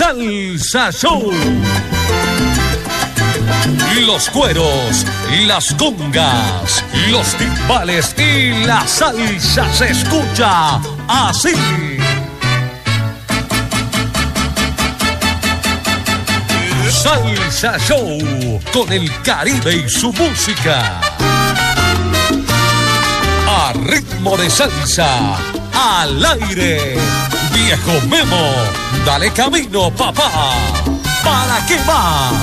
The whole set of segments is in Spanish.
Salsa Show. Los cueros, las congas, los timbales y la salsa se escucha así. Salsa Show con el Caribe y su música. A ritmo de salsa, al aire. Viejo Memo, dale camino, papá. ¿Para qué más?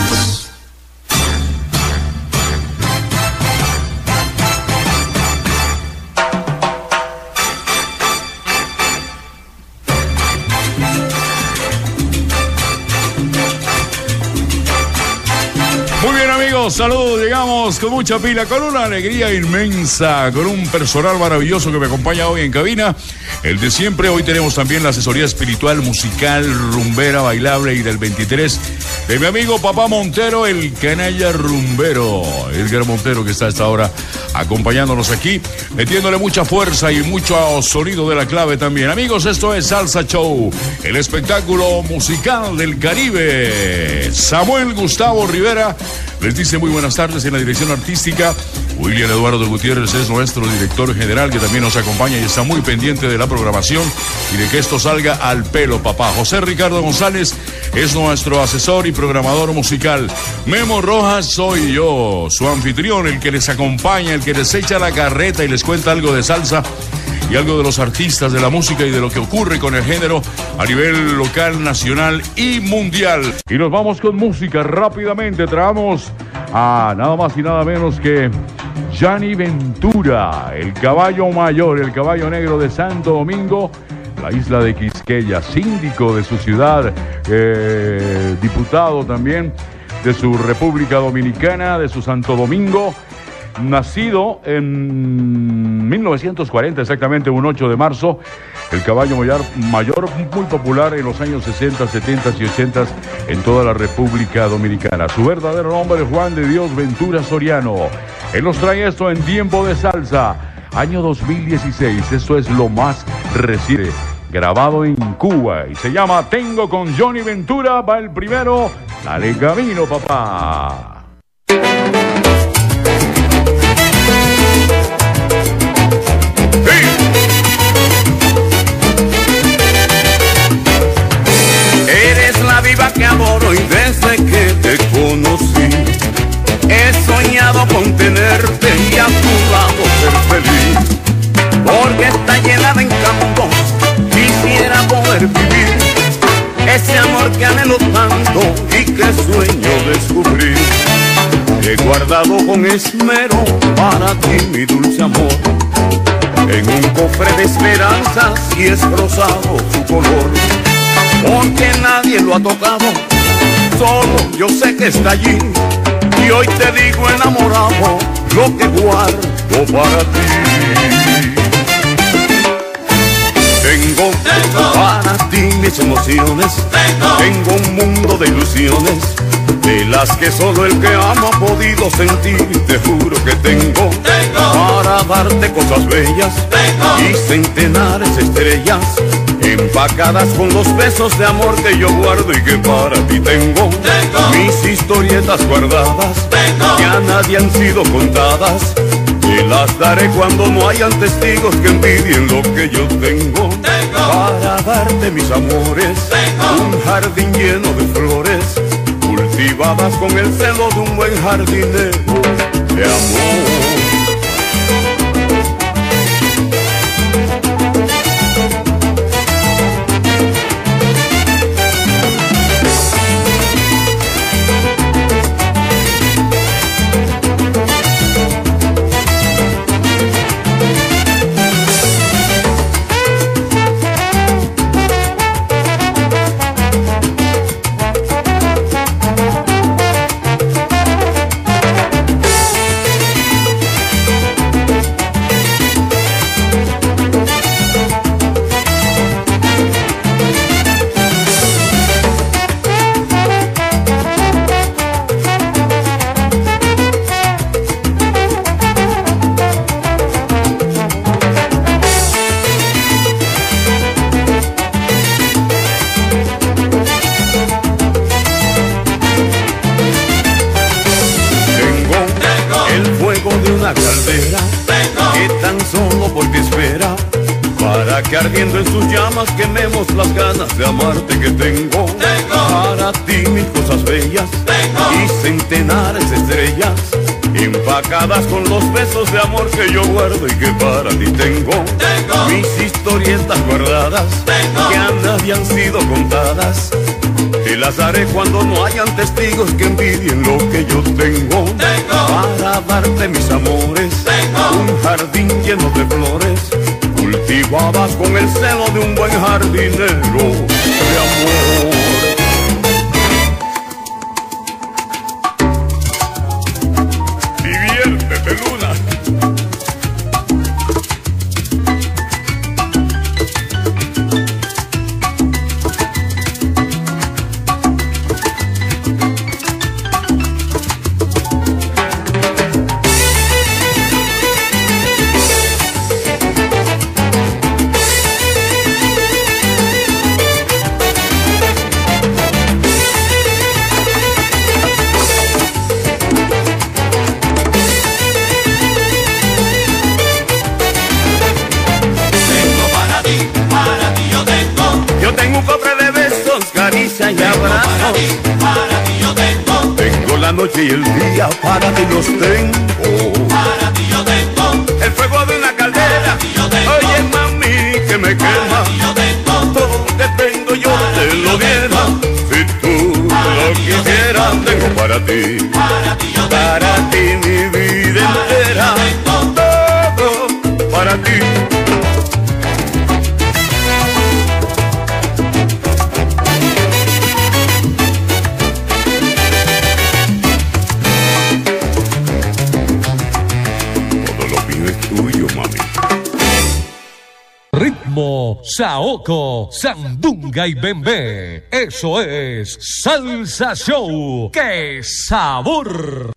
Saludos, llegamos con mucha pila, con una alegría inmensa, con un personal maravilloso que me acompaña hoy en cabina, el de siempre. Hoy tenemos también la asesoría espiritual, musical, rumbera, bailable y del 23 de mi amigo Papá Montero, el canalla rumbero, Edgar Montero, que está a esta hora acompañándonos aquí, metiéndole mucha fuerza y mucho sonido de la clave también. Amigos, esto es Salsa Show, el espectáculo musical del Caribe. Samuel Gustavo Rivera les dice muy buenas tardes en la dirección artística. William Eduardo Gutiérrez es nuestro director general, que también nos acompaña y está muy pendiente de la programación y de que esto salga al pelo, papá. José Ricardo González es nuestro asesor y programador musical. Memo Rojas soy yo, su anfitrión, el que les acompaña, el que les echa la carreta y les cuenta algo de salsa y algo de los artistas, de la música y de lo que ocurre con el género a nivel local, nacional y mundial. Y nos vamos con música rápidamente. Traemos a nada más y nada menos que Gianni Ventura, el caballo mayor, el caballo negro de Santo Domingo, la isla de Quisqueya, síndico de su ciudad, diputado también de su República Dominicana, de su Santo Domingo. Nacido en 1940, exactamente un 8 de marzo, el caballo mayor muy popular en los años 60, 70 y 80 en toda la República Dominicana. Su verdadero nombre es Juan de Dios Ventura Soriano. Él nos trae esto en Tiempo de Salsa, año 2016. Esto es lo más reciente, grabado en Cuba, y se llama Tengo con Johnny Ventura. Va el primero, dale camino, papá. Que adoro y desde que te conocí he soñado con tenerte y a tu lado ser feliz, porque está llena de encantos, quisiera poder vivir ese amor que anhelo tanto y que sueño descubrir. He guardado con esmero para ti mi dulce amor, en un cofre de esperanzas y es rosado su color, porque nadie lo ha tocado, solo yo sé que está allí. Y hoy te digo enamorado lo que guardo para ti. Tengo para ti mis emociones, tengo un mundo de ilusiones, de las que solo el que ama ha podido sentir. Te juro que tengo para darte cosas bellas y centenares de estrellas empacadas con los besos de amor que yo guardo y que para ti tengo. Mis historietas guardadas que a nadie han sido contadas, te las daré cuando no hayan testigos que envidien lo que yo tengo. Para darte mis amores, un jardín lleno de flores, cultivadas con el celo de un buen jardinero de amor. que ardiendo en sus llamas quememos las ganas de amarte que tengo. Para ti mil cosas bellas y centenares de estrellas empacadas con los besos de amor que yo guardo y que para ti tengo. Mis historietas guardadas que a nadie han sido contadas, te las daré cuando no hayan testigos que envidien lo que yo tengo. Para darte mis amores, un jardín lleno de flores, cultivadas con el celo de un buen jardinero de amor. Diviértete, Luna. Y abrazos. Para ti yo tengo. Tengo la noche y el día, para ti los tengo. Para ti yo tengo. El fuego de una caldera. Oye, mami, que me quema. Yo tengo. Todo lo que tengo yo te lo diera. Si tú lo quisieras, tengo para ti. Para ti mi vida entera. Todo para ti. Ritmo, saoco, sandunga y bembé. Eso es Salsa Show. ¡Qué sabor!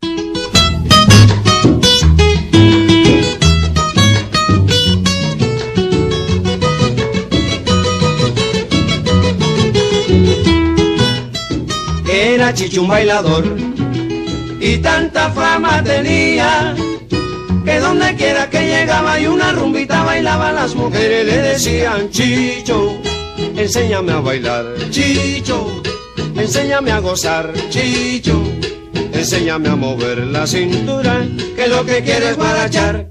Era Chicho un bailador y tanta fama tenía que donde quiera que llegaba y una rumbita bailaba, las mujeres le decían: Chicho, enséñame a bailar. Chicho, enséñame a gozar. Chicho, enséñame a mover la cintura, que lo que quiero es guarachar.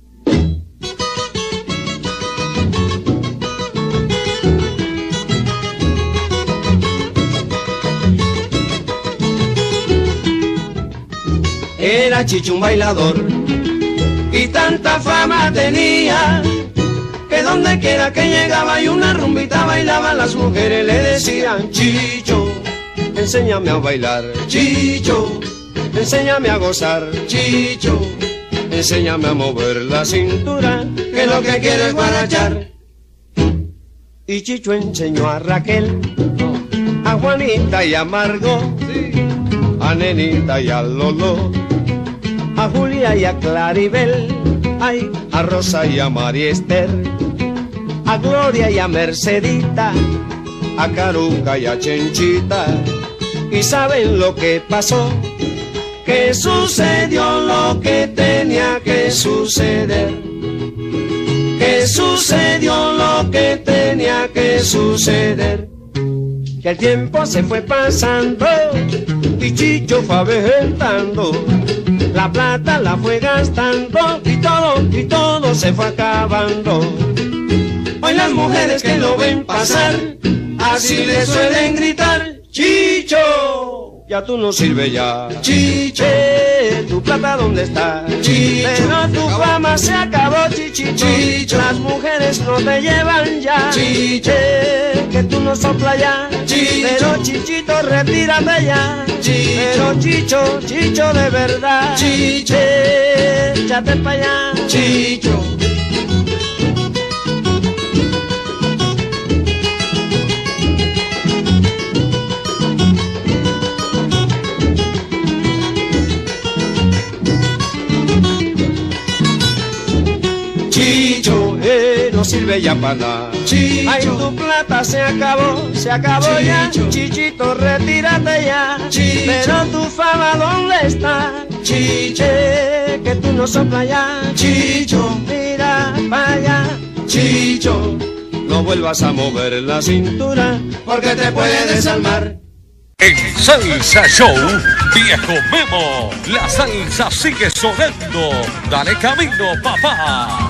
Era Chicho un bailador y tanta fama tenía que donde quiera que llegaba y una rumbita bailaba, las mujeres le decían: Chicho, enséñame a bailar. Chicho, enséñame a gozar. Chicho, enséñame a mover la cintura, que lo que quiero es guarachar. Y Chicho enseñó a Raquel, a Juanita y a Margot, a Nenita y a Lolo, a Julia y a Claribel, ay, a Rosa y a María Esther, a Gloria y a Mercedita, a Caruca y a Chenchita. Y saben lo que pasó, que sucedió lo que tenía que suceder, que sucedió lo que tenía que suceder. Que el tiempo se fue pasando y Chicho fue avejentando, la plata la fue gastando y todo se fue acabando. Hoy las mujeres que lo ven pasar, así le suelen gritar: Chicho, ya tú no sirves ya. Chicho, tu plata ¿dónde está? Chicho, pero tu fama se acabó, Chichito. Chicho, las mujeres no te llevan ya. Chicho, que tú no soplas ya. Chicho, pero Chichito, retírate ya. Chicho, pero Chicho, Chicho de verdad. Chicho, échate pa' allá. Chicho. Chicho, no sirve ya para nada. Chicho, ay, tu plata se acabó Chicho, ya. Chichito, retírate ya. Chicho, pero tu fama ¿dónde está? Chicho, que tú no soplas ya. Chicho, mira para allá. Chicho, no vuelvas a mover la cintura, porque te puede desalmar. En Salsa Show, Viejo Memo, la salsa sigue sonando. Dale camino, papá.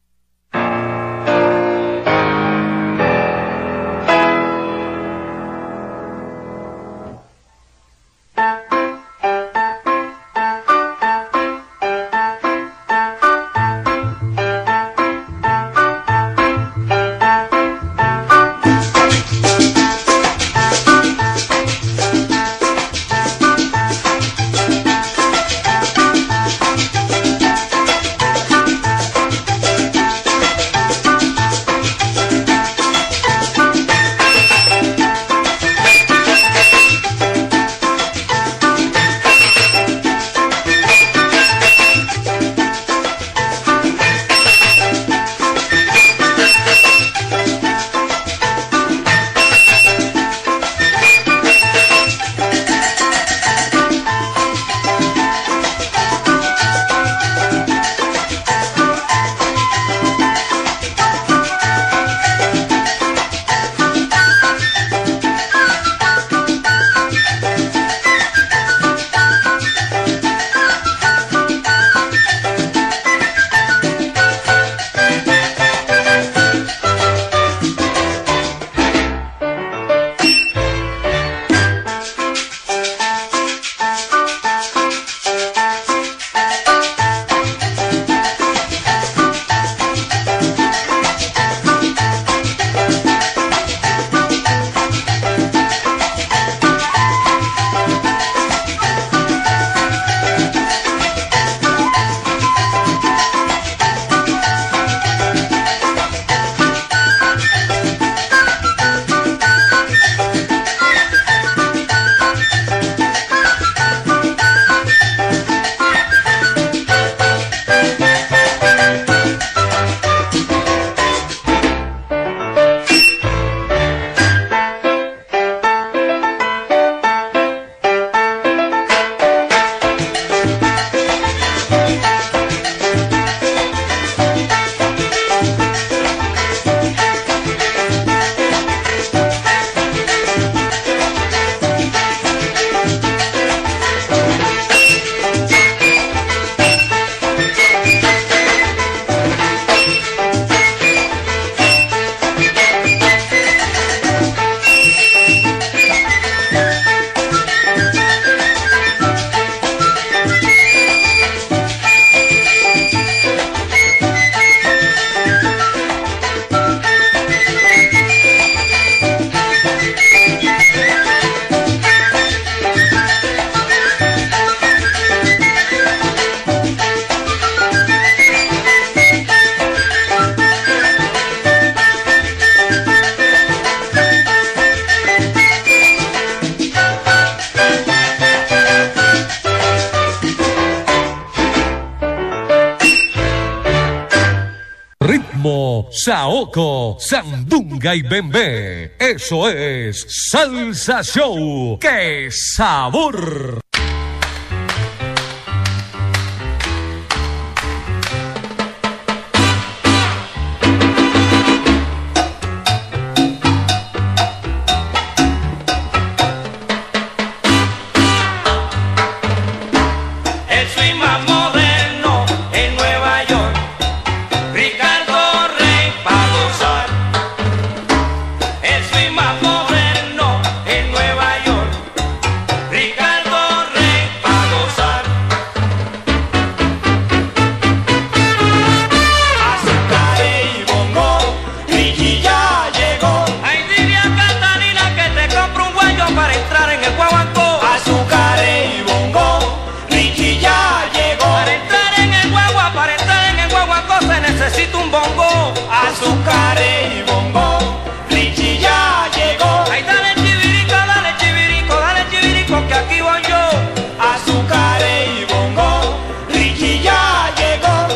Saoco, sandunga y bembé. Eso es Salsa Show. ¡Qué sabor! Necesito un bongo, azúcar y bongo, Richie ya llegó. Ay, dale chivirico, que aquí voy yo. Azúcar y bongo, Richie ya llegó.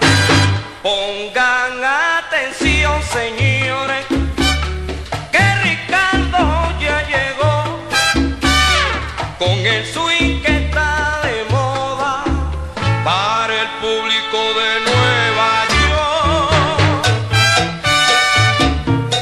Pongan atención, señores, que Ricardo ya llegó. Con el swing que está de moda para el público de Nueva York.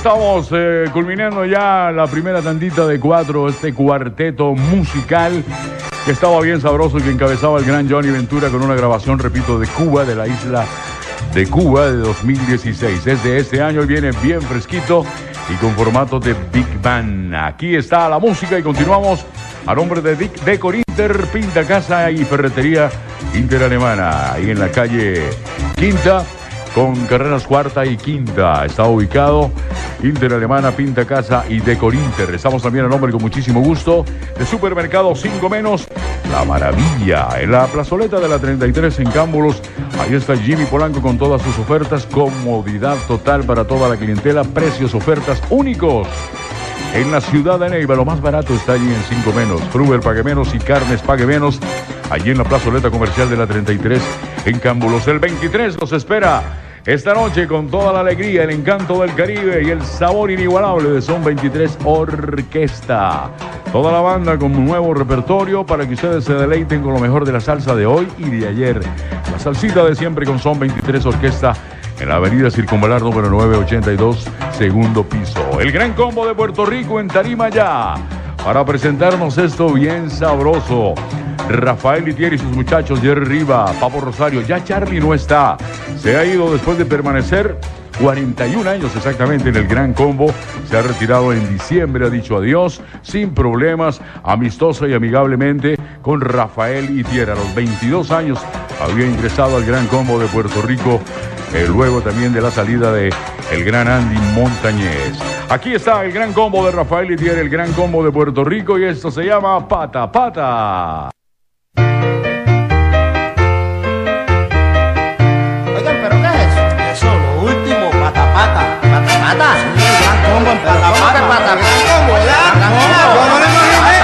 estamos culminando ya la primera tandita de 4, este cuarteto musical que estaba bien sabroso y que encabezaba el gran Johnny Ventura con una grabación, repito, de Cuba, de la isla de Cuba de 2016. Desde este año viene bien fresquito y con formato de Big Band. Aquí está la música y continuamos a nombre de Decor Inter, Pinta Casa y Ferretería Interalemana, ahí en la calle Quinta, con carreras cuarta y quinta. Está ubicado Interalemana, Pinta Casa y Decor Inter. Estamos también a nombre con muchísimo gusto de Supermercado 5 Menos, La Maravilla, en la plazoleta de la 33 en Cámbulos. Ahí está Jimmy Polanco con todas sus ofertas, comodidad total para toda la clientela, precios, ofertas únicos. En la ciudad de Neiva, lo más barato está allí en 5 Menos. Fruber Pague Menos y Carnes Pague Menos, allí en la plazoleta comercial de la 33 en Cámbulos. El 23 nos espera esta noche con toda la alegría, el encanto del Caribe y el sabor inigualable de Son 23 Orquesta. Toda la banda con un nuevo repertorio para que ustedes se deleiten con lo mejor de la salsa de hoy y de ayer. La salsita de siempre con Son 23 Orquesta en la avenida Circunvalar número 982, segundo piso. El Gran Combo de Puerto Rico en Tarima ya, para presentarnos esto bien sabroso. Rafael Itier y sus muchachos, Jerry Riva, Papo Rosario. Ya Charlie no está, se ha ido después de permanecer 41 años exactamente en el Gran Combo. Se ha retirado en diciembre, ha dicho adiós, sin problemas, amistosa y amigablemente con Rafael Itier. A los 22 años había ingresado al Gran Combo de Puerto Rico, luego también de la salida de el gran Andy Montañez. Aquí está el Gran Combo de Rafael Itier, el Gran Combo de Puerto Rico, y esto se llama Pata Pata. Oigan, ¿pero qué es eso? Eso, lo último, pata pata. ¿Pata pata? Sí, el gran combo en pata pata. Pata combo, ¿verdad? Gran combo. ¿Cómo le imaginé?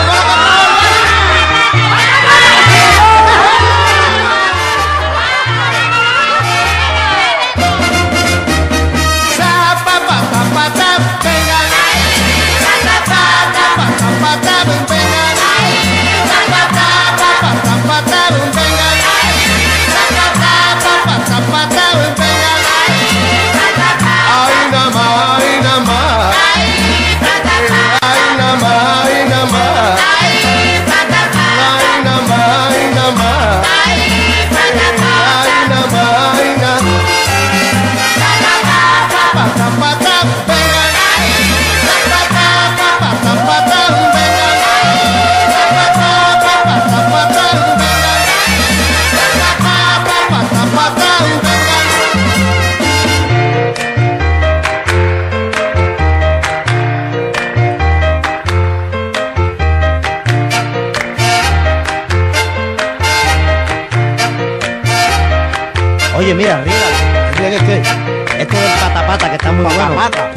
Oye, mira, que esto del pata pata que está muy bueno. Pata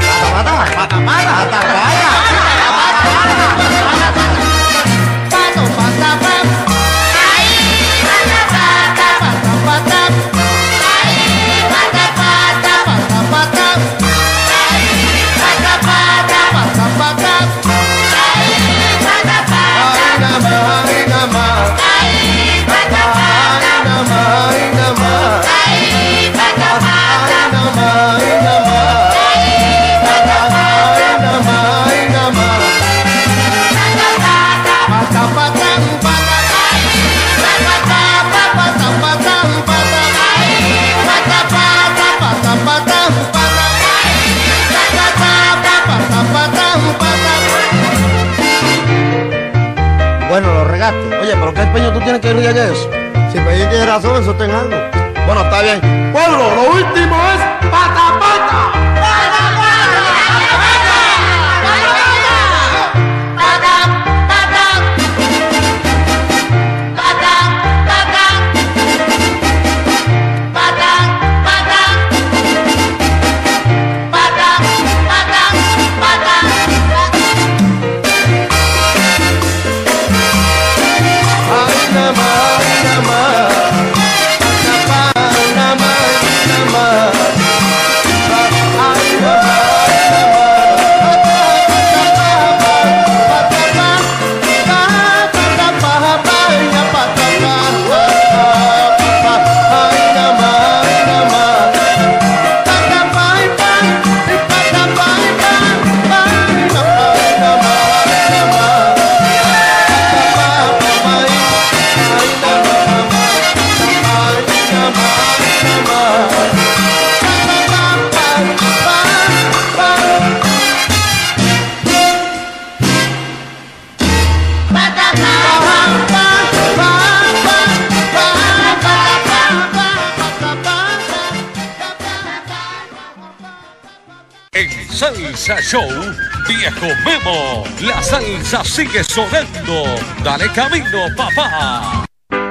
Bueno, lo regaste. Oye, pero qué empeño tú tienes que regar eso. Si Pellín tiene razón, eso está en algo. Bueno, está bien. Pueblo, lo último es pata pata. En Salsa Show, Viejo Memo, la salsa sigue sonando. Dale camino, papá.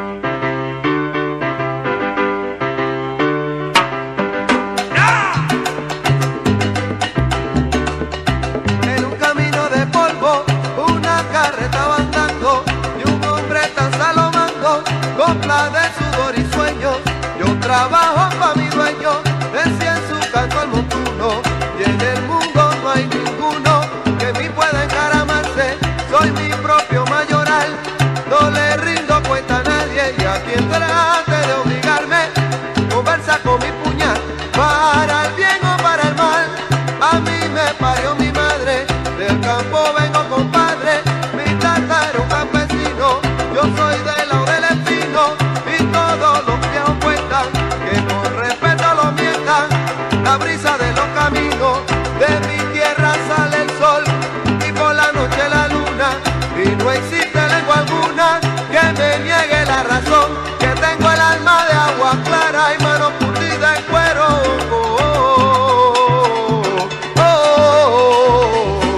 En un camino de polvo, una carreta va andando y un hombre tan salomando, copla de sudor y sueños. Yo trabajo pa' mi dueño, decía en su canto al montuno. Y en el mundo no hay ninguno que me pueda encaramarse. Soy mi propio mayoral, no le rindo cuenta a nadie. Y a quien trate de obligarme, conversa con mi puñal. Para el bien o para el mal, a mí me parió mi madre. Del campo vengo, compadre, mi tata era un campesino. Yo soy de Laurel Espino y todos los viejos cuentan que con respeto lo mientan. La brisa de los caminos, de mi tierra sale el sol y por la noche la luna, y no existe lengua alguna que me niegue la razón, que tengo el alma de agua clara y mano curtida en cuero. Oh, oh, oh, oh, oh.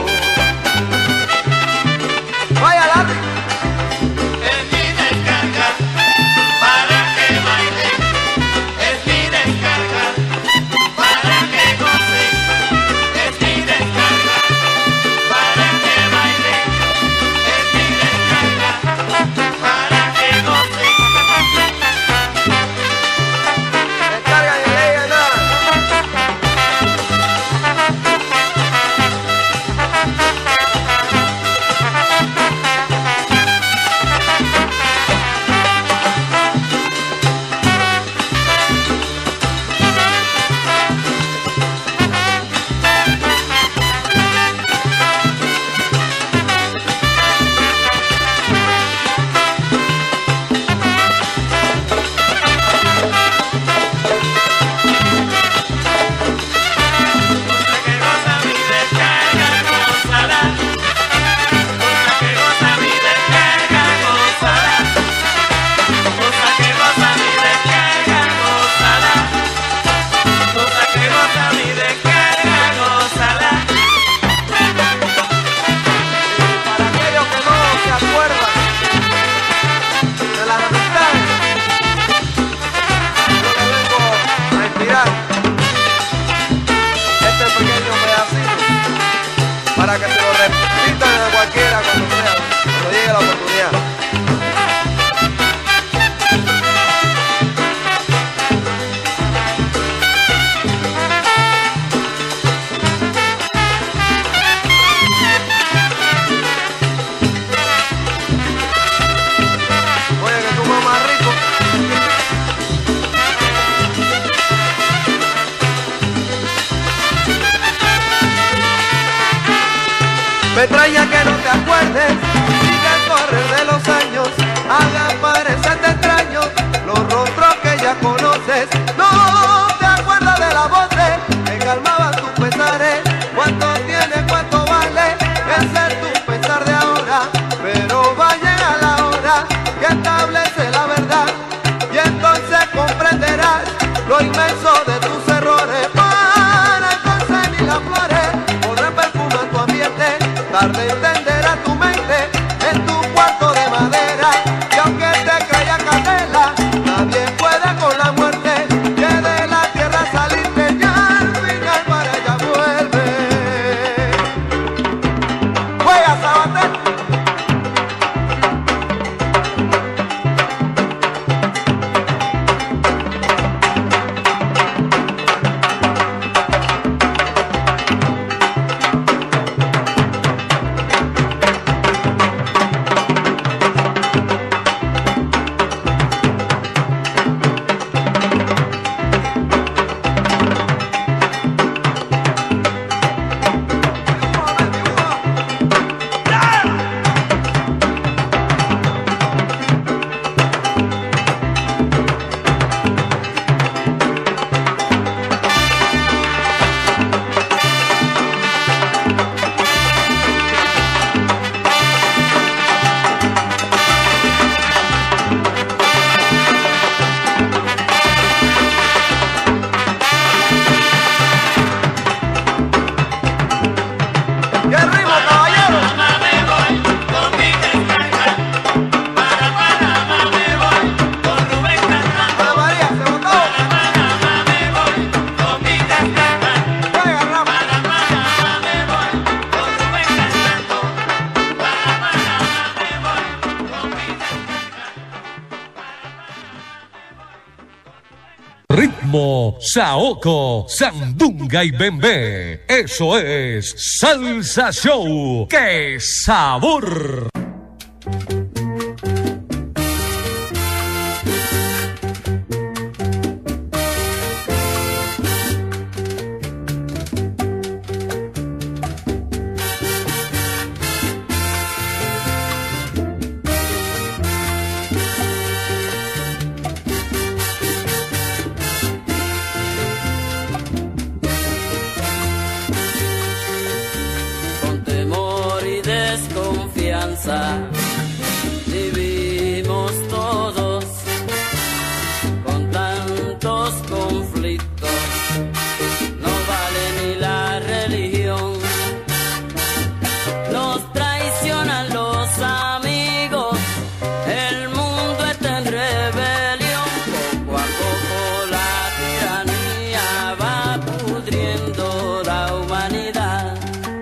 Vaya Larry. Es mi descarga para que baile, es mi descarga para que goce, es mi descarga para que baile, es mi descarga para que goce. Descarga y ley nada. Cosa que goza mi descarga, gózala. Cosa que goza mi descarga, gózala. Cosa que goza mi descarga, gózala. Cosa que goza mi descarga, gózala. Para aquellos que no se acuerdan de las amistades, yo les vengo a inspirar este pequeño pedacito para que se lo repitan a cualquiera cuando llegue la oportunidad. Oye, que tú más rico. Me extraña que no te acuerdes y que al correr de los años haga parecerte extraño los rostros que ya conoces. No te acuerdas de la voz que calmaba tus pesares. Cuánto tiene, cuánto vale, ese es tu pesar de ahora. Pero va a llegar la hora que establece la verdad y entonces comprenderás lo inmenso de tus errores. Para entonces ni las flores podrán perfumar tu ambiente. Tarde entenderá tu mente en tu cuarto de madera. Y aunque te caiga candela, nadie puede con la muerte. Que de la tierra saliste ya al final para allá vuelve. Juega Sabater. Tambo, Saoco, Sandunga y Bembé. Eso es Salsa Show. ¡Qué sabor! Vivimos todos con tantos conflictos, no vale ni la religión, nos traicionan los amigos, el mundo está en rebelión, poco a poco la tiranía va pudriendo la humanidad.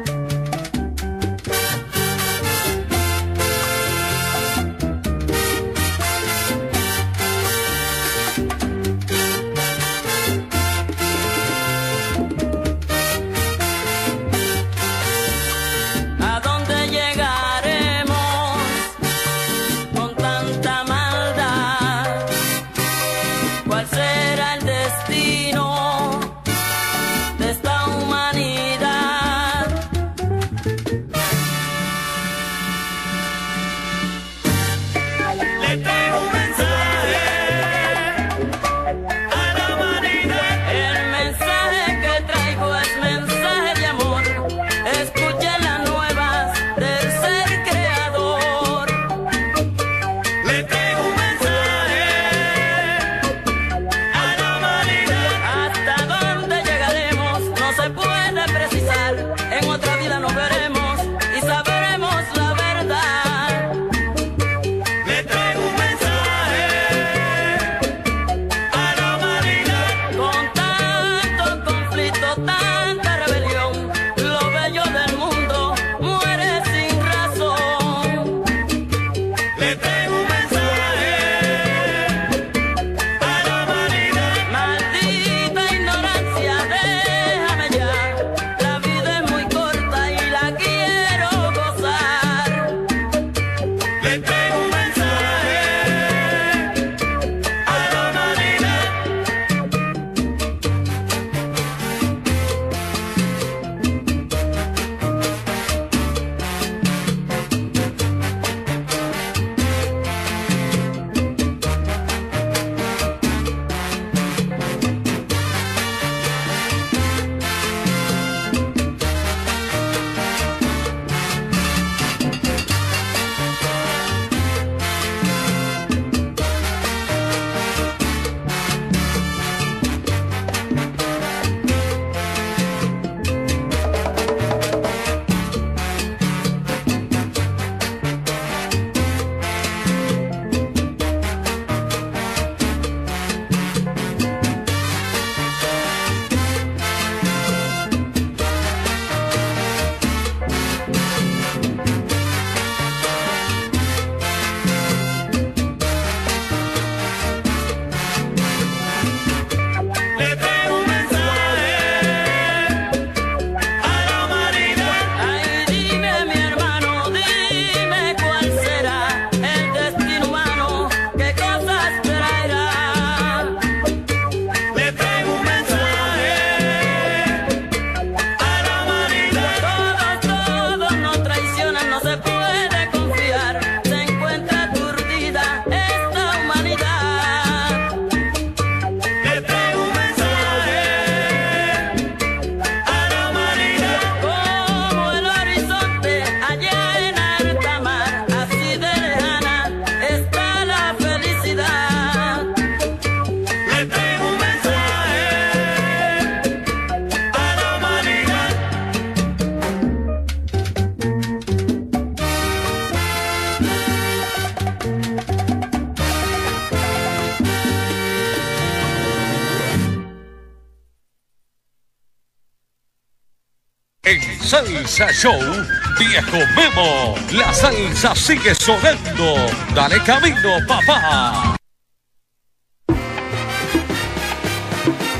En Salsa Show, Viejo Memo, la salsa sigue sonando. Dale camino, papá.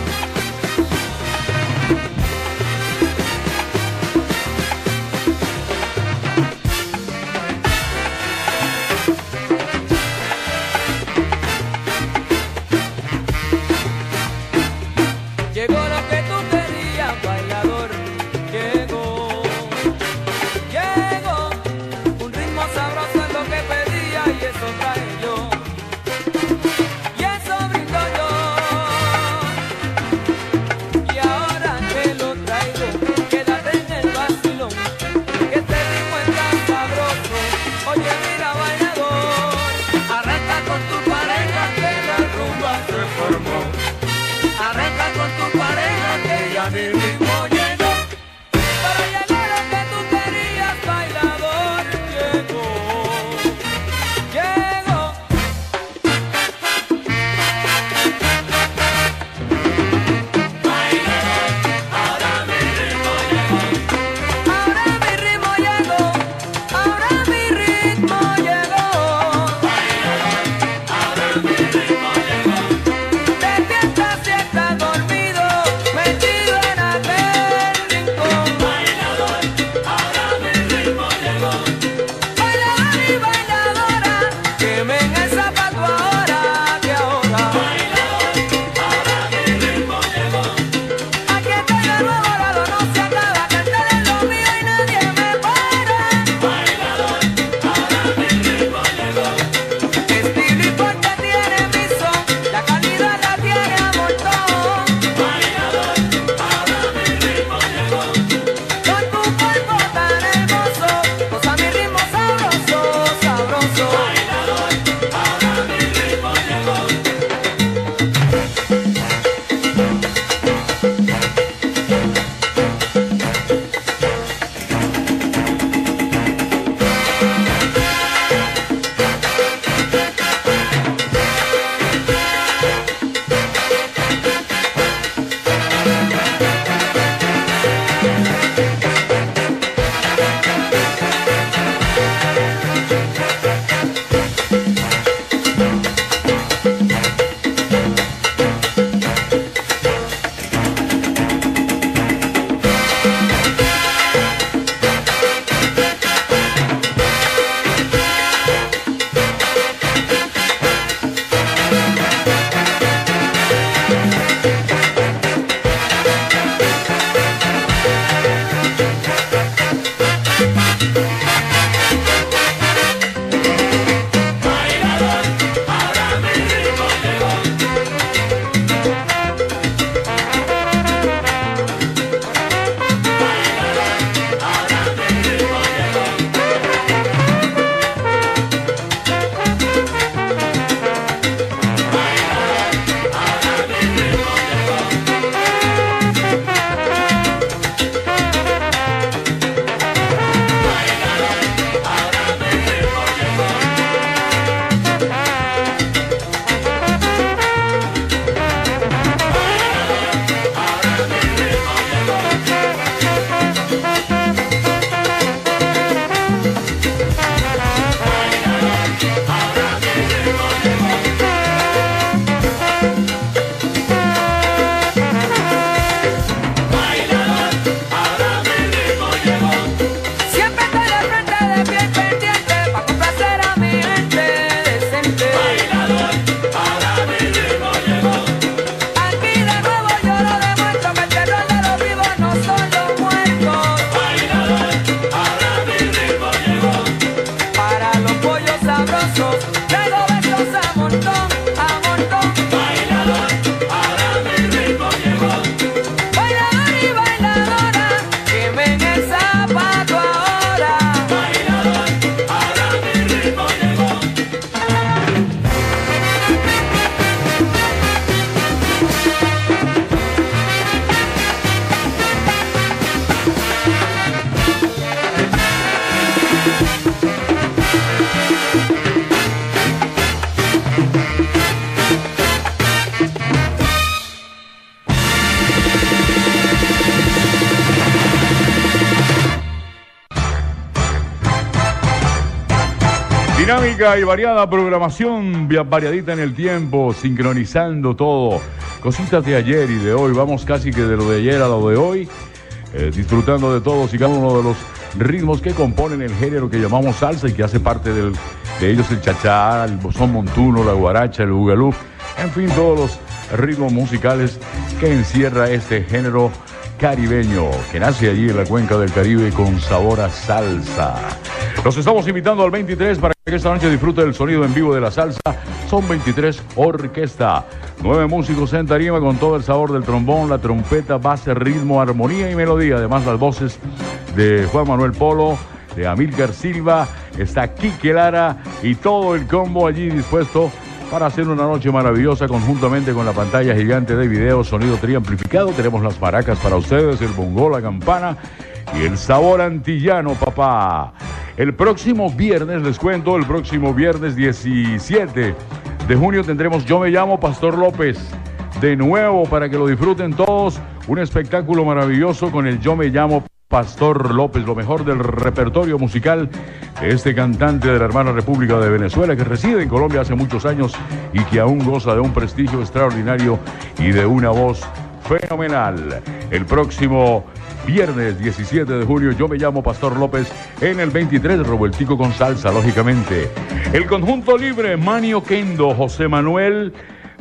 Dinámica y variada programación, variadita en el tiempo, sincronizando todo. Cositas de ayer y de hoy, vamos casi que de lo de ayer a lo de hoy, disfrutando de todos y cada uno de los ritmos que componen el género que llamamos salsa y que hace parte de ellos el chachá, el son montuno, la guaracha, el bugalú, en fin, todos los ritmos musicales que encierra este género caribeño que nace allí en la cuenca del Caribe con sabor a salsa. Los estamos invitando al 23 para que esta noche disfrute del sonido en vivo de la salsa. Son 23 orquesta, 9 músicos en tarima con todo el sabor del trombón, la trompeta, base, ritmo, armonía y melodía. Además las voces de Juan Manuel Polo, de Amílcar Silva, está Quique Lara y todo el combo allí dispuesto para hacer una noche maravillosa conjuntamente con la pantalla gigante de video, sonido triamplificado. Tenemos las maracas para ustedes, el bongo, la campana y el sabor antillano, papá. El próximo viernes, les cuento, el próximo viernes 17 de junio tendremos Yo Me Llamo Pastor López. De nuevo, para que lo disfruten todos, un espectáculo maravilloso con el Yo Me Llamo Pastor López, lo mejor del repertorio musical de este cantante de la hermana República de Venezuela que reside en Colombia hace muchos años y que aún goza de un prestigio extraordinario y de una voz fenomenal. El próximo viernes 17 de junio, Yo Me Llamo Pastor López, en el 23, Revueltico con salsa, lógicamente. El conjunto libre, Manny Oquendo, José Manuel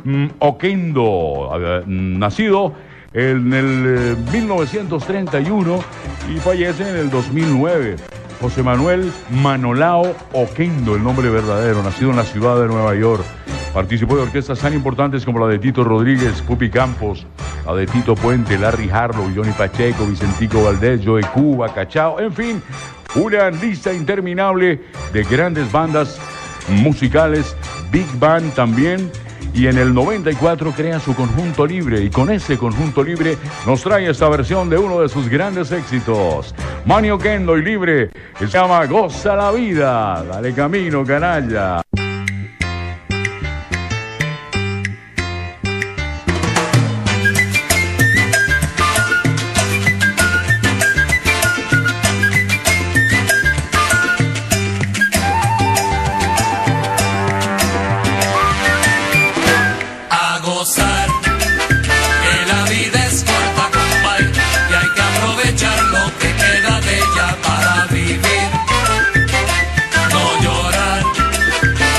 Oquendo, nacido en el 1931 y fallece en el 2009. José Manuel Manolao Oquendo, el nombre verdadero, nacido en la ciudad de Nueva York. Participó de orquestas tan importantes como la de Tito Rodríguez, Pupi Campos, la de Tito Puente, Larry Harlow, Johnny Pacheco, Vicentico Valdés, Joe Cuba, Cachao, en fin, una lista interminable de grandes bandas musicales, Big Band también. Y en el 94 crea su conjunto libre y con ese conjunto libre nos trae esta versión de uno de sus grandes éxitos. Manny Oquendo y libre, que se llama Goza la Vida. Dale camino, canalla. Para vivir, no llorar,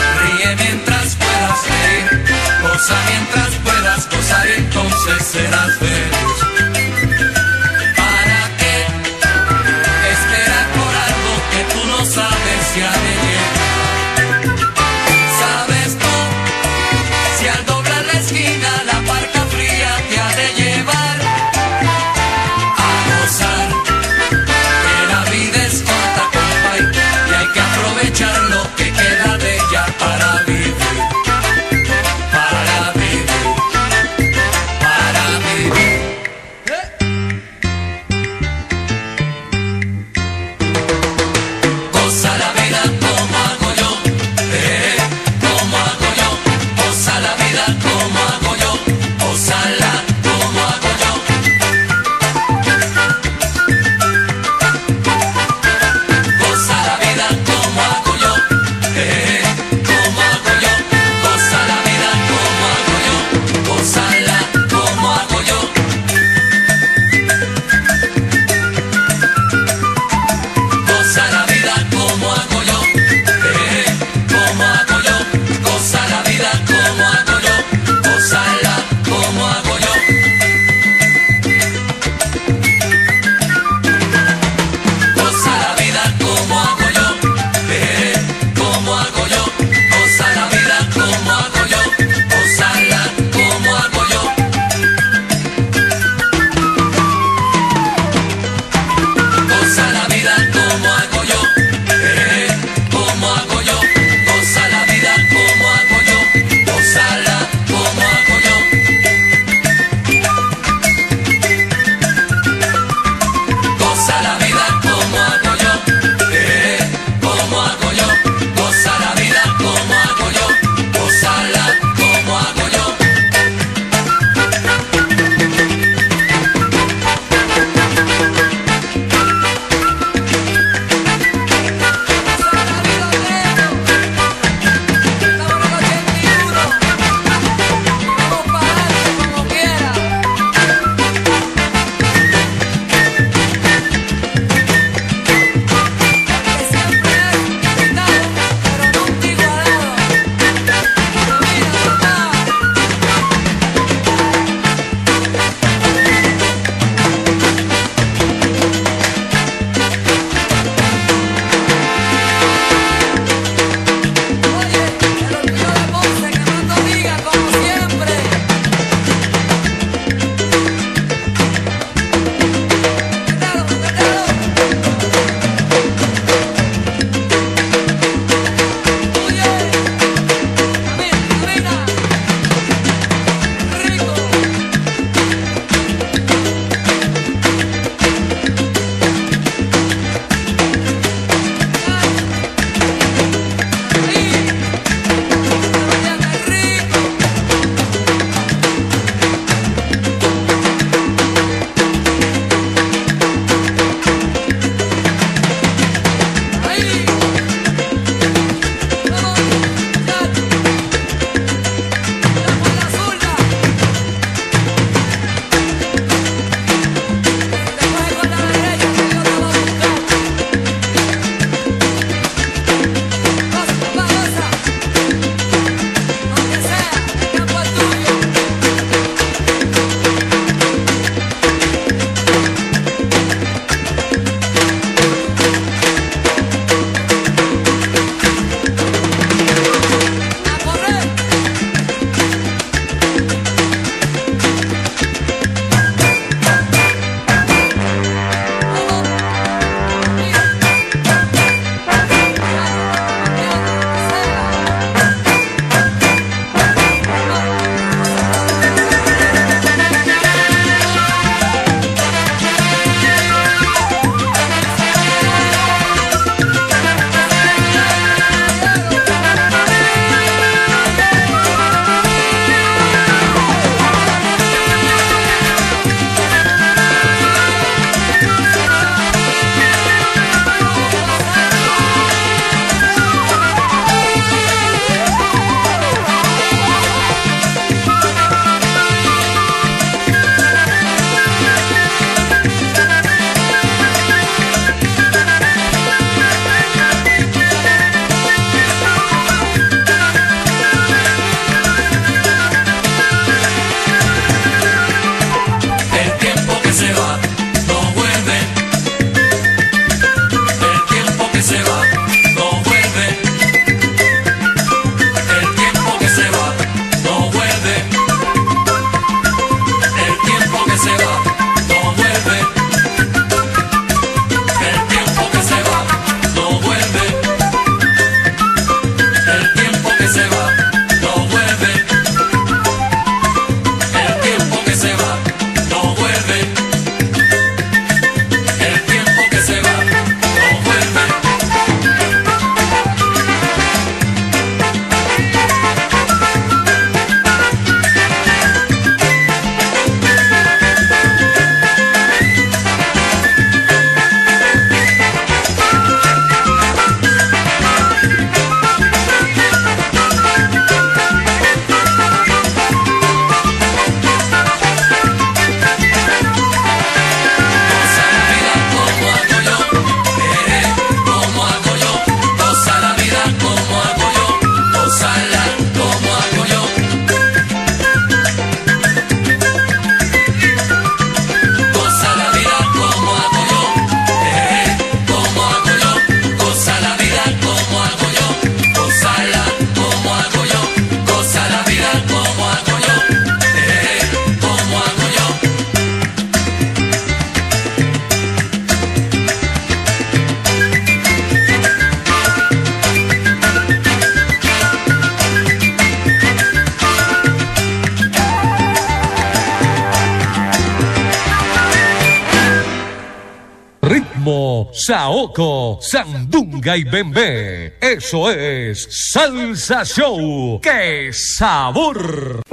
saoco, sandunga y bembé. Eso es Salsa Show. ¡Qué sabor!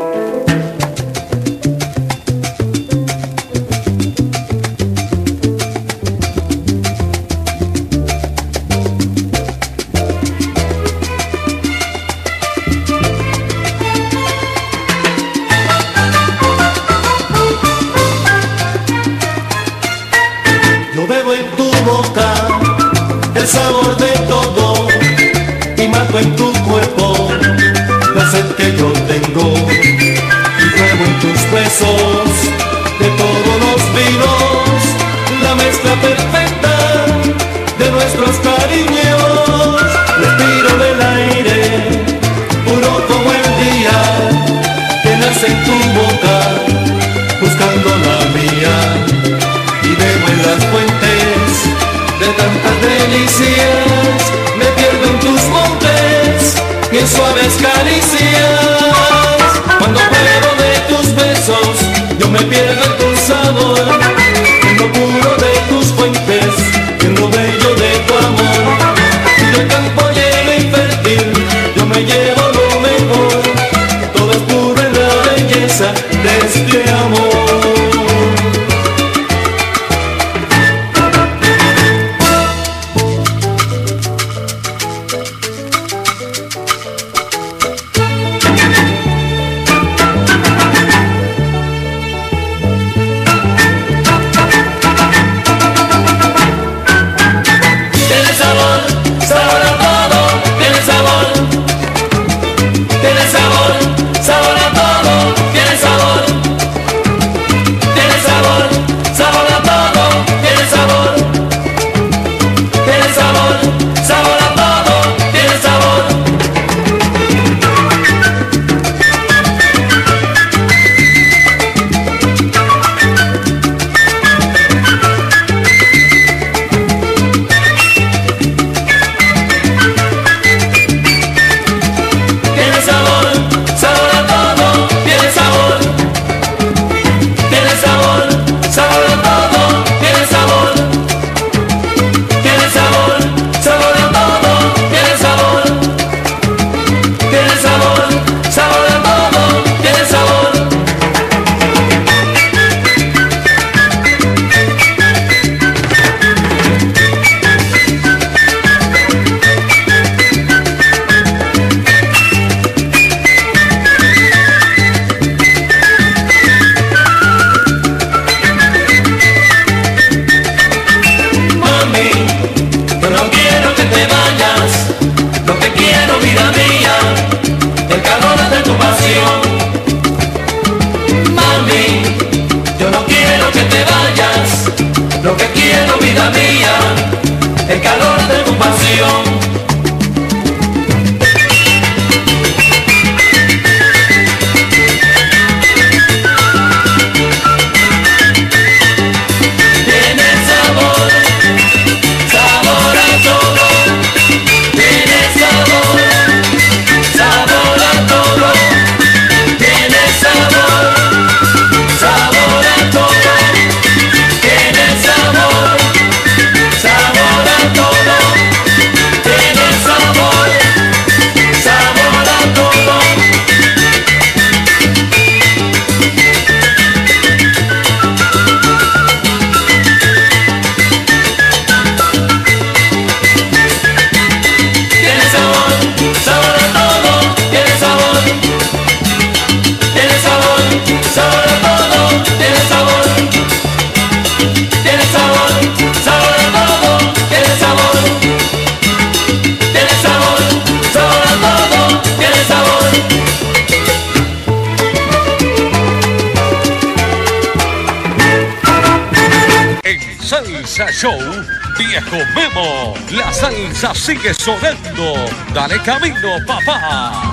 El sabor de todo y mato en tu cuerpo la sed que yo tengo y pruebo en tus besos de todos los vinos la mezcla perfecta de nuestros cariños. Respiro del aire puro como el día que nace en tu boca buscando la mía y bebo en las fuentes de tantas delicias, me pierdo en tus montes y en suaves caricias. Cuando pruebo de tus besos, yo me pierdo en tu sabor, en lo puro de tus fuentes, en lo bello de tu amor. Y del campo lleno y fértil, yo me llevo lo mejor, todo es puro en la belleza de este amor. Salsa Show, Viejo Memo. La salsa sigue sonando. Dale camino, papá.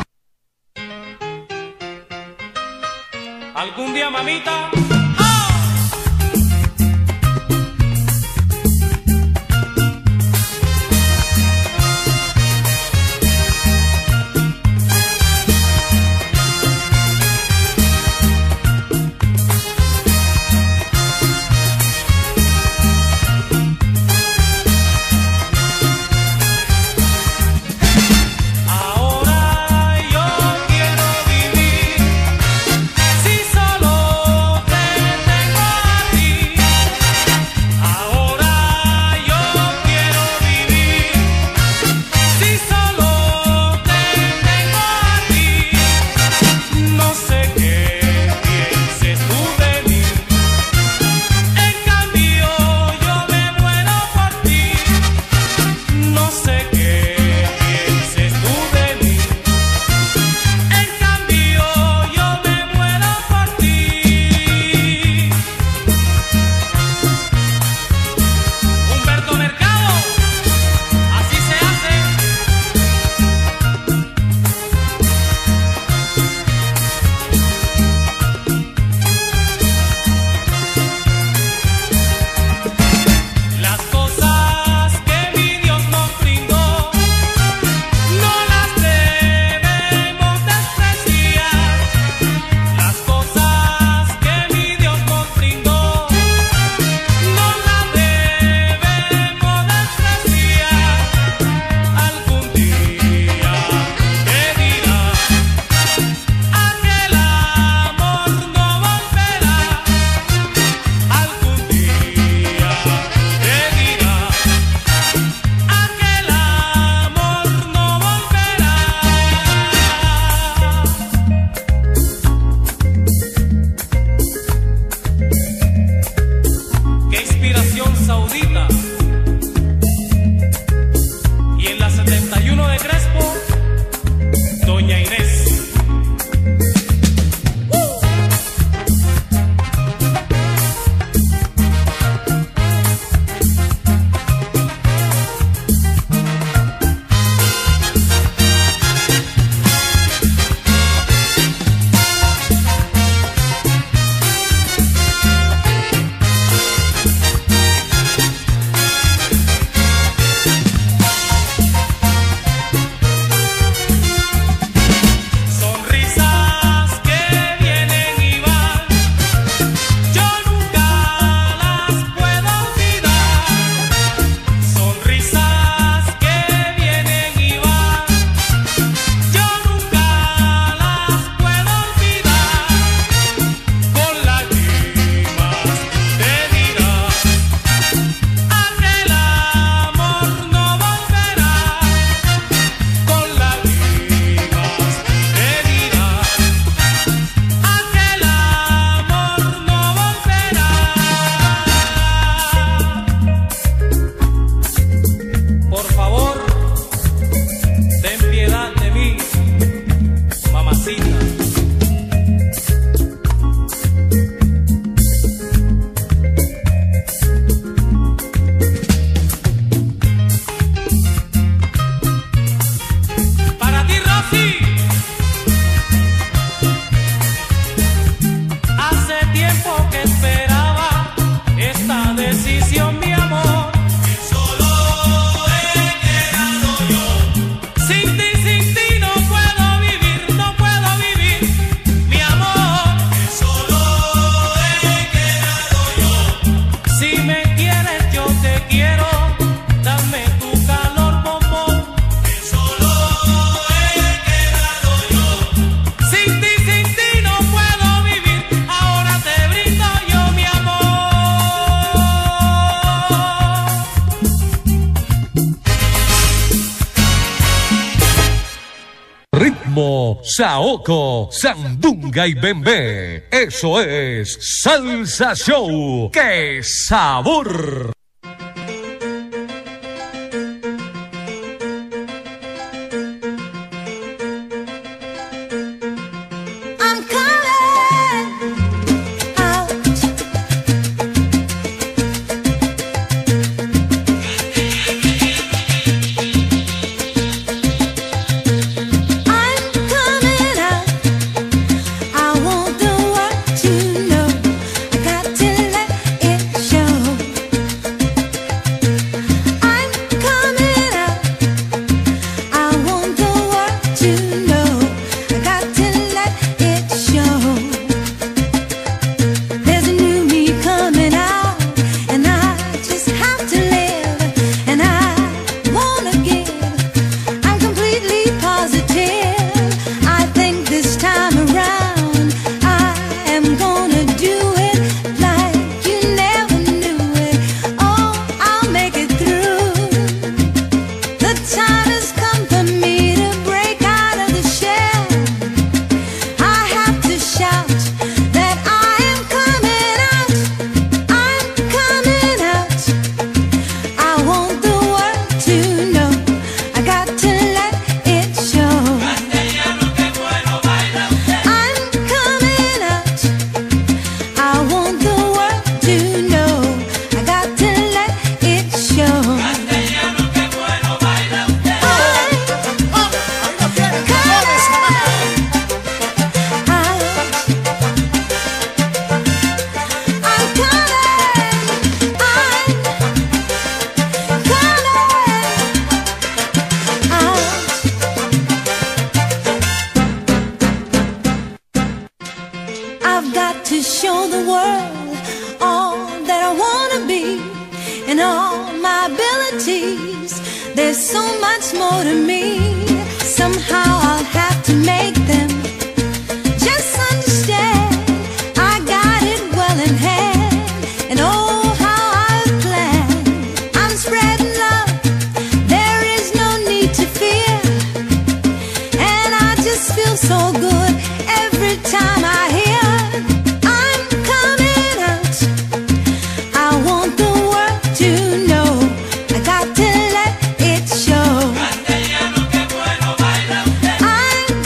Algún día, mamita. Doña Inés. Ritmo, saoco, sandunga y bembé. Eso es Salsa Show. ¡Qué sabor! I'm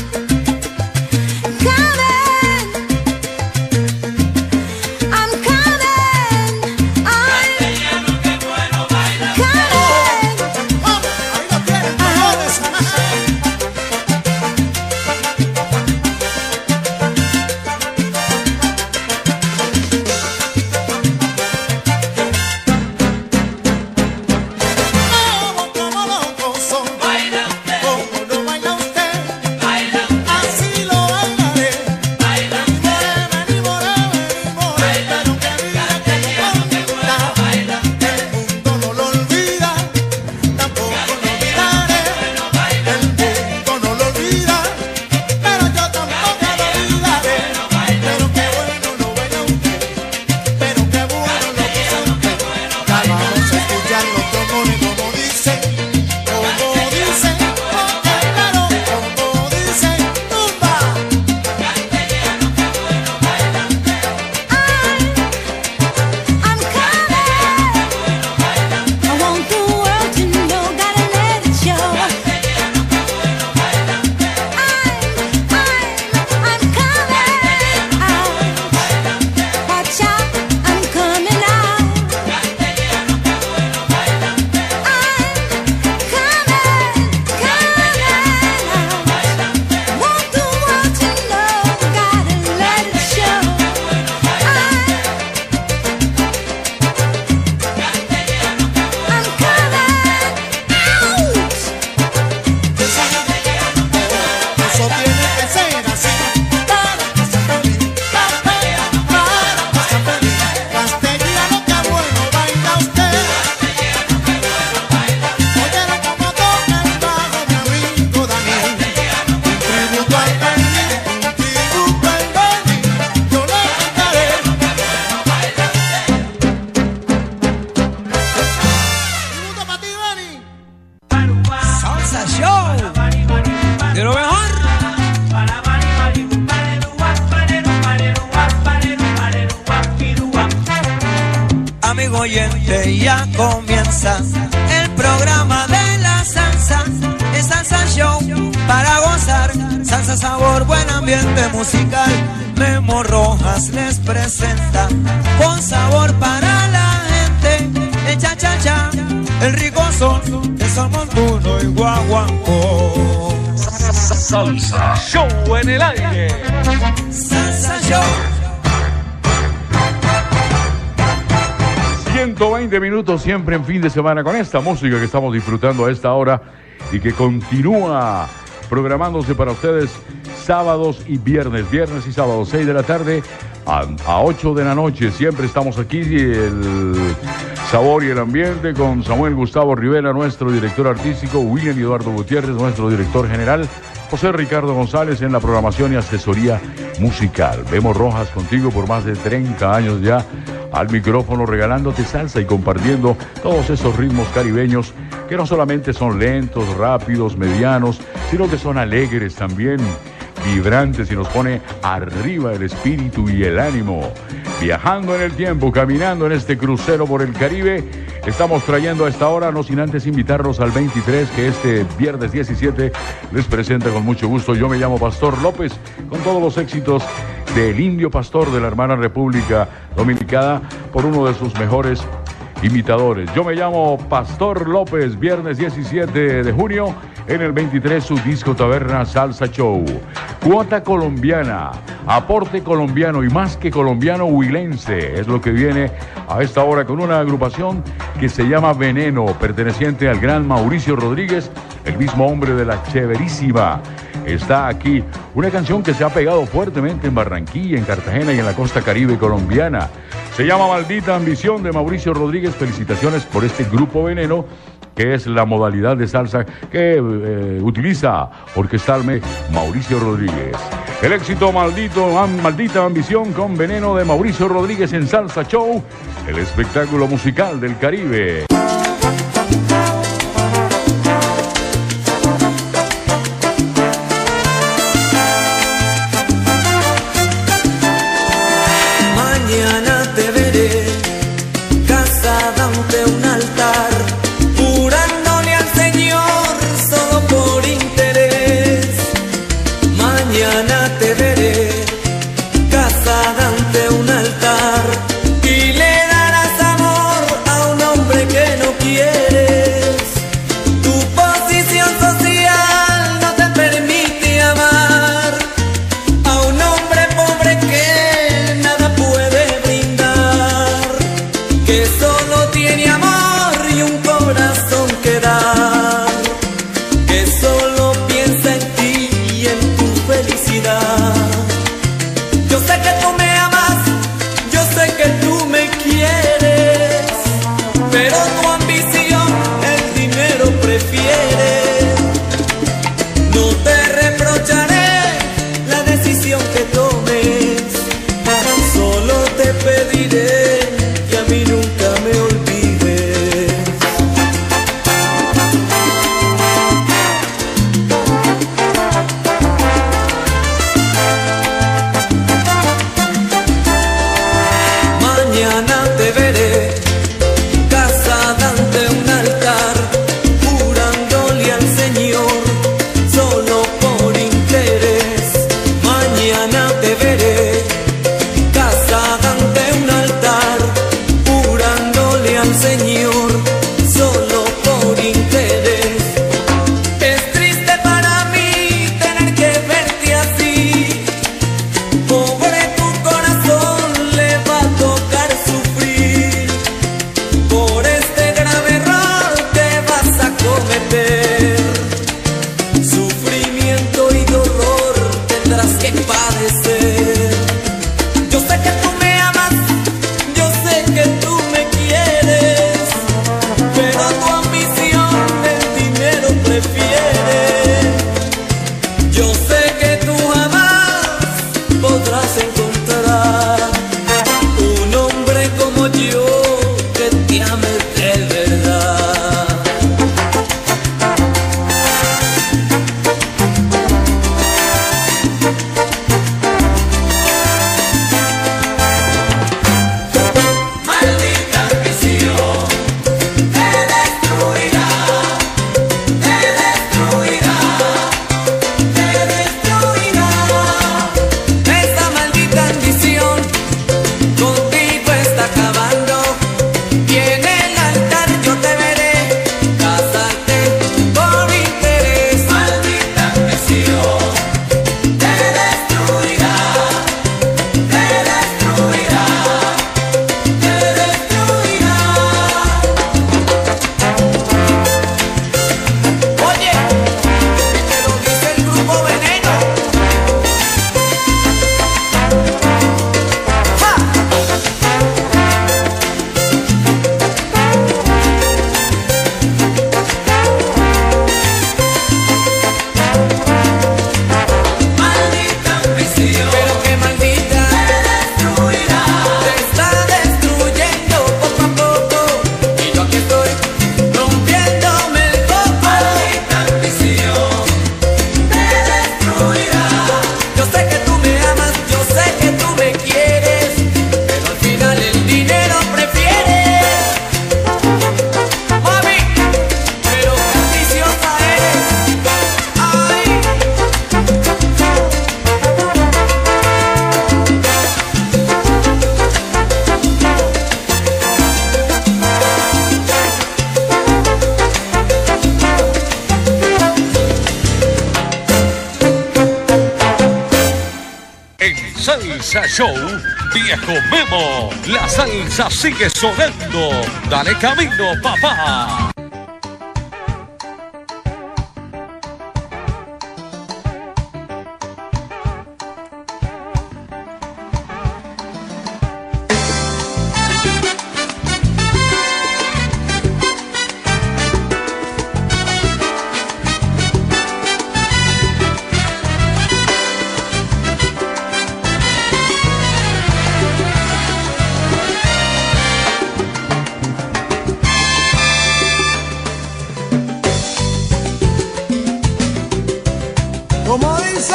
gente ya comienza el programa de la salsa, es Salsa Show para gozar, salsa, sabor, buen ambiente musical. Memo Rojas les presenta con sabor para la gente, el cha-cha-cha, el rico son de San Montuno y Guaguancó. Salsa Show en el aire. Salsa Show. 120 minutos siempre en fin de semana con esta música que estamos disfrutando a esta hora y que continúa programándose para ustedes sábados y viernes y sábados 6 de la tarde a 8 de la noche. Siempre estamos aquí, el sabor y el ambiente, con Samuel Gustavo Rivera, nuestro director artístico, William Eduardo Gutiérrez, nuestro director general, José Ricardo González en la programación y asesoría musical. Memo Rojas contigo por más de 30 años ya al micrófono, regalándote salsa y compartiendo todos esos ritmos caribeños que no solamente son lentos, rápidos, medianos, sino que son alegres también, vibrantes, y nos pone arriba el espíritu y el ánimo. Viajando en el tiempo, caminando en este crucero por el Caribe, estamos trayendo a esta hora, no sin antes invitarlos al 23, que este viernes 17 les presenta con mucho gusto. Yo me llamo Pastor López, con todos los éxitos del Indio Pastor de la hermana República Dominicana, por uno de sus mejores imitadores. Yo me llamo Pastor López, viernes 17 de junio, en el 23, su disco Taberna Salsa Show. Cuota colombiana, aporte colombiano y más que colombiano, huilense, es lo que viene a esta hora con una agrupación que se llama Veneno, perteneciente al gran Mauricio Rodríguez, el mismo hombre de la Chéverísima. Está aquí una canción que se ha pegado fuertemente en Barranquilla, en Cartagena y en la costa caribe colombiana. Se llama Maldita Ambición, de Mauricio Rodríguez. Felicitaciones por este grupo Veneno, que es la modalidad de salsa que utiliza orquestalmente Mauricio Rodríguez. El éxito Maldita Ambición con Veneno de Mauricio Rodríguez en Salsa Show, el espectáculo musical del Caribe. Que solo piensa en ti y en tu felicidad. En Salsa Show, Viejo Memo, la salsa sigue sonando. Dale camino, papá. Como dice,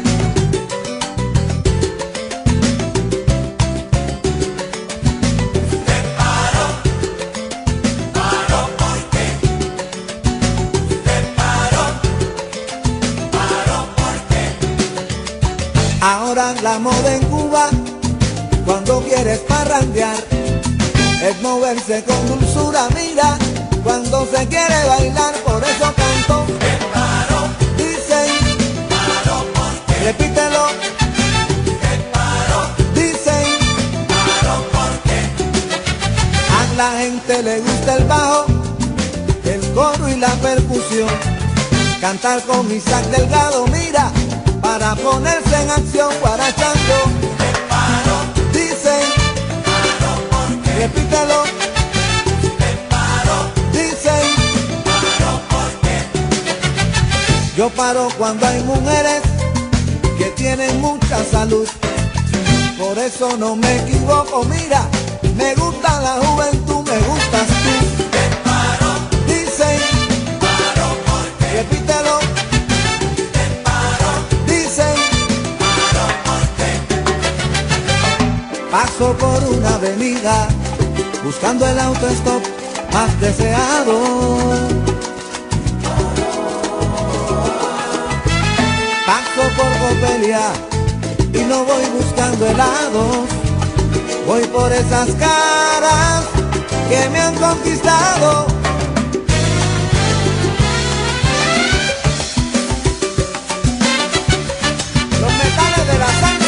ahora la moda en Cuba, cuando quieres parrandear, es moverse con dulzura, mira, cuando se quiere bailar, por eso canto. Repítelo. Dicen a la gente le gusta el bajo, el coro y la percusión. Cantar con Isaac Delgado, mira, para ponerse en acción, guarachando. Dicen, repítelo. Dicen, yo paro cuando hay mujeres que tienen mucha salud, por eso no me equivoco, mira, me gusta la juventud, me gustas tú. Dicen, repítelo. Dicen, paso por una avenida buscando el autostop más deseado. Paso por Copelia y no voy buscando helados, voy por esas caras que me han conquistado. Los metales de la salsa.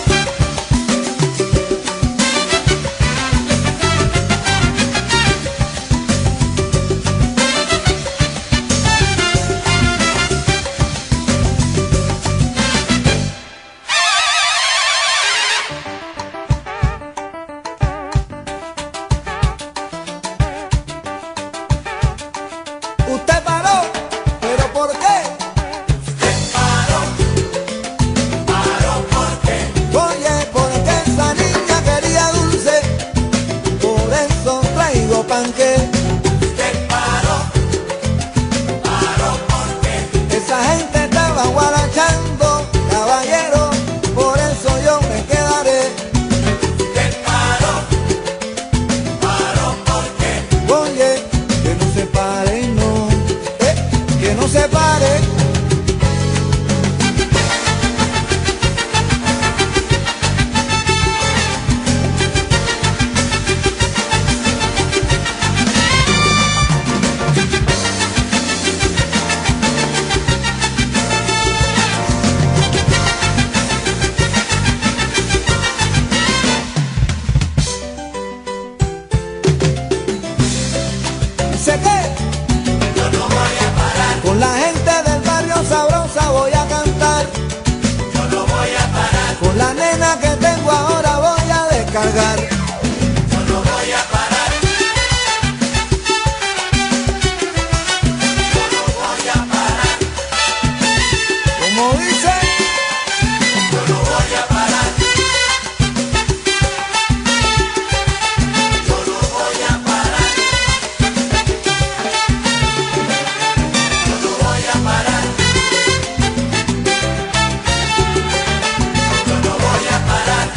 Usted paró, ¿pero por qué? Usted paró ¿por qué? Oye, porque esa niña quería dulce, por eso traigo panque. Usted paró ¿por qué? Esa gente estaba guarachando, caballero, por eso yo me quedaré. Usted paró ¿por qué? Oye, que no se pare, no. Que no se pare. Sé que yo no voy a parar. Con la gente del barrio sabrosa voy a cantar. Yo no voy a parar. Con la nena que tengo ahora voy a descargar. Yo no voy a parar. Yo no voy a parar. Como dice, yo no voy a parar. Yo no voy a parar. Yo no voy a parar. Yo no voy a parar.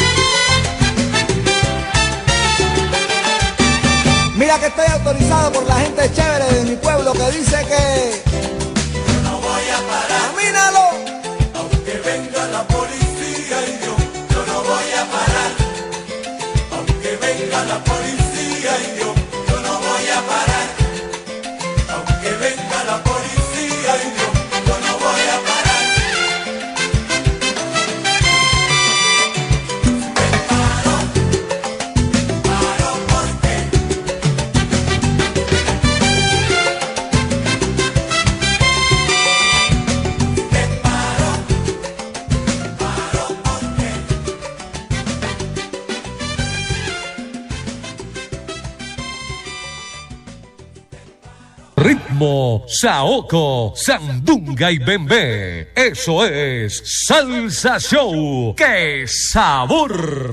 Mira que estoy autorizado por la gente chévere de mi pueblo que dice que yo no voy a parar. ¡Camínalo! Aunque venga la policía y yo no voy a parar. Aunque venga la policía y yo no voy a parar. Aunque venga la policía y yo no voy a parar. ritmo, saoco, sandunga y bembé. Eso es Salsa Show. ¡Qué sabor!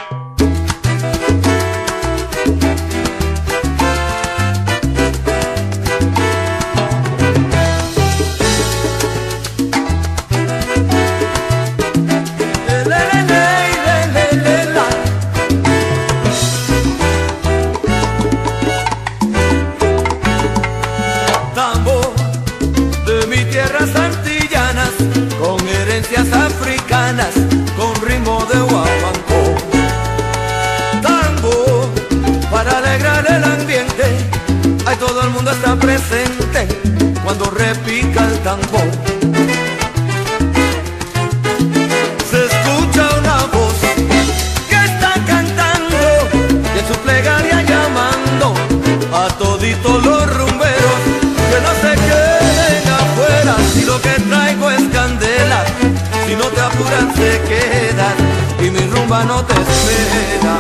Africanas con ritmo de guaguancó, tambo para alegrar el ambiente, ahí todo el mundo está presente cuando repica el tambor. Se escucha una voz que está cantando y en su plegaria llamando a toditos los rumberos que no se queden afuera, si lo que traigo es candela. Si no te apuras te quedas y mi rumba no te espera.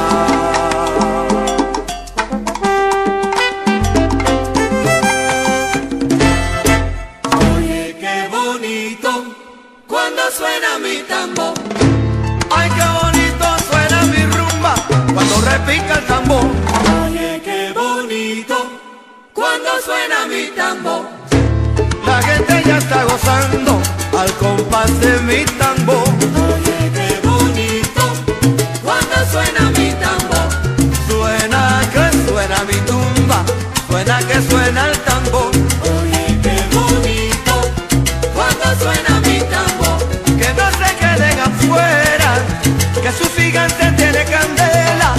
Oye, qué bonito cuando suena mi tambor. Ay, qué bonito suena mi rumba cuando repica el tambor. Oye, qué bonito cuando suena mi tambor. La gente ya está gozando al compás de mi tambor. Oye, qué bonito cuando suena mi tambor. Suena que suena mi tumba, suena que suena el tambor. Oye, qué bonito cuando suena mi tambor. Que no se queden afuera, que su gigante tiene candela.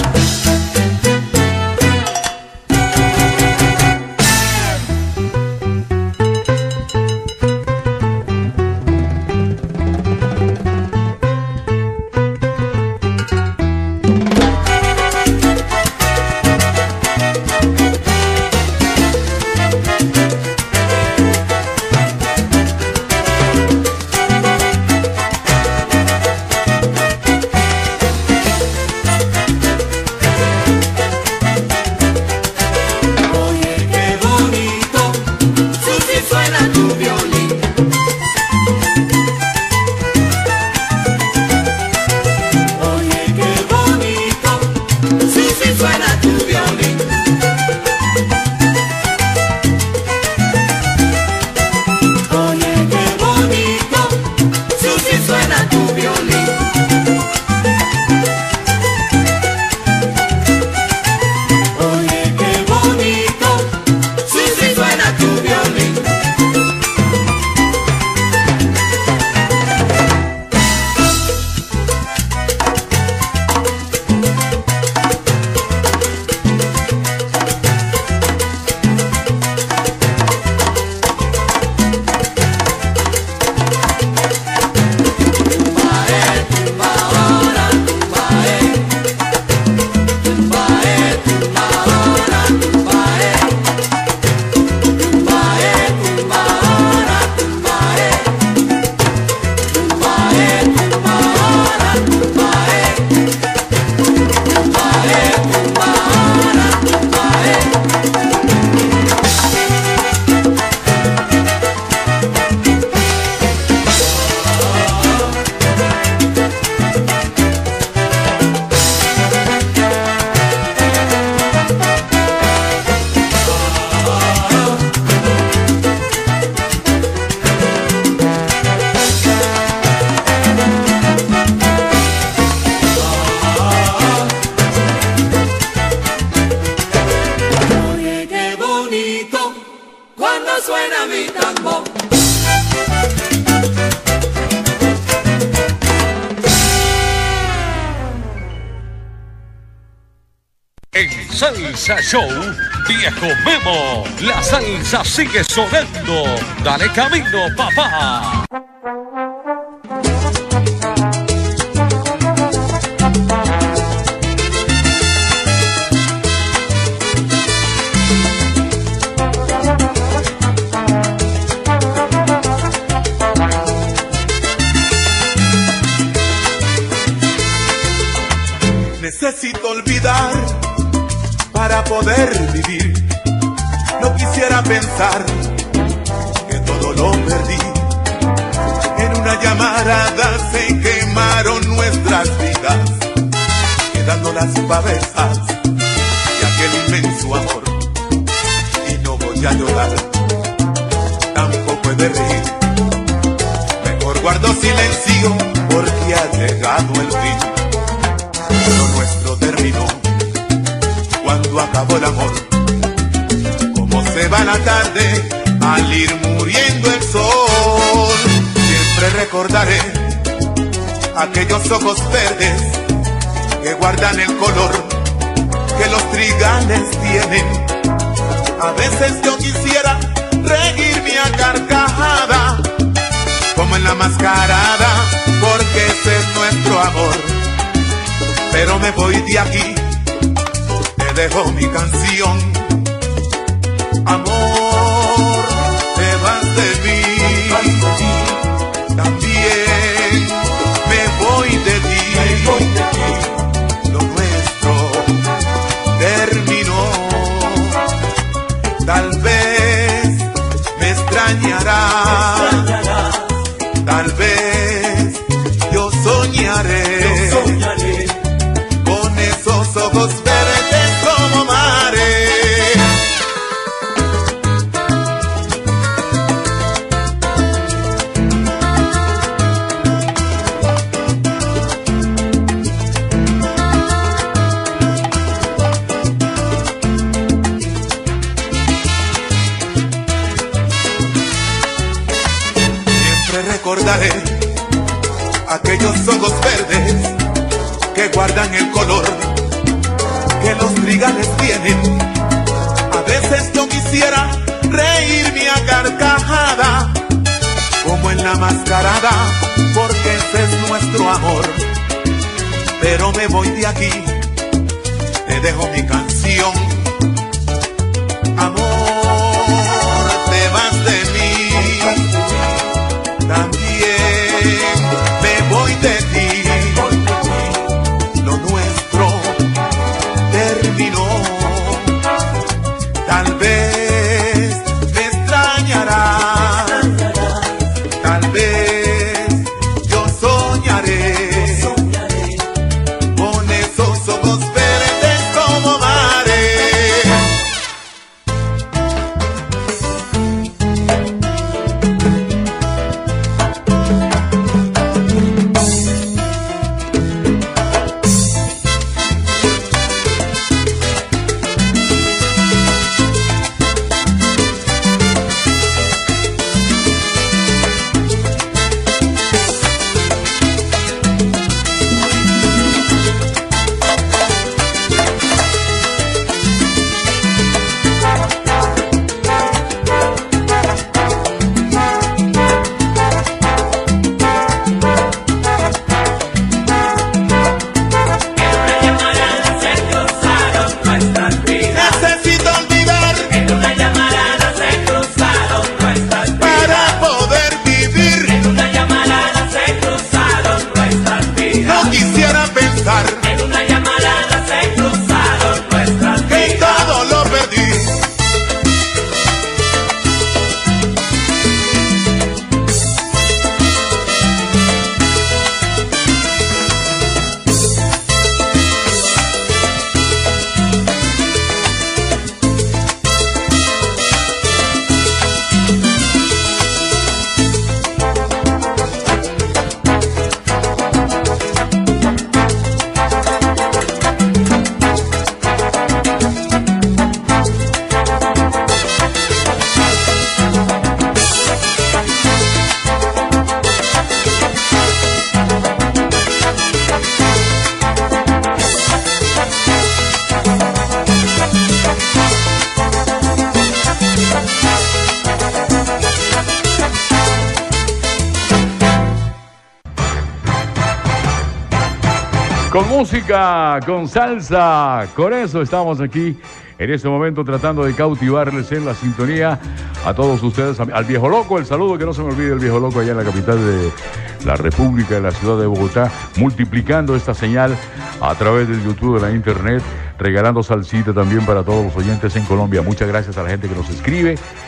Salsa Show, Viejo Memo. La salsa sigue sonando. Dale camino, papá. Necesito olvidar para poder vivir. No quisiera pensar todo lo perdí. En una llamarada se quemaron nuestras vidas, quedando las pavesas de aquel inmenso amor. Y no voy a llorar, tampoco he de reír, mejor guardo silencio porque ha llegado el fin. Lo nuestro terminó cuando acabó el amor. Como se va la tarde al ir muriendo el sol. Siempre recordaré aquellos ojos verdes que guardan el color que los trigales tienen. A veces yo quisiera reírme a carcajada como en la mascarada, porque ese es nuestro amor. Pero me voy de aquí, te dejo mi canción. Amor, te vas de mí, también me voy de ti. Lo nuestro terminó, tal vez me extrañarás, tal vez yo soñaré con esos ojos verdes como mares. Recordaré aquellos ojos verdes que guardan el color que los trigales tienen. A veces yo quisiera reírme a carcajada como en la mascarada, porque ese es nuestro amor. Pero me voy de aquí, te dejo mi canción. Amor, te vas de mí, también me voy de ti. Lo nuestro terminó, tal vez me extrañarás, tal vez yo soñaré con esos ojos verdes como mares. Con música, con salsa, con eso estamos aquí en este momento tratando de cautivarles en la sintonía a todos ustedes, al Viejo Loco, el saludo, que no se me olvide el Viejo Loco allá en la capital de la República, de la ciudad de Bogotá, multiplicando esta señal a través del YouTube, de la internet, regalando salsita también para todos los oyentes en Colombia. Muchas gracias a la gente que nos escribe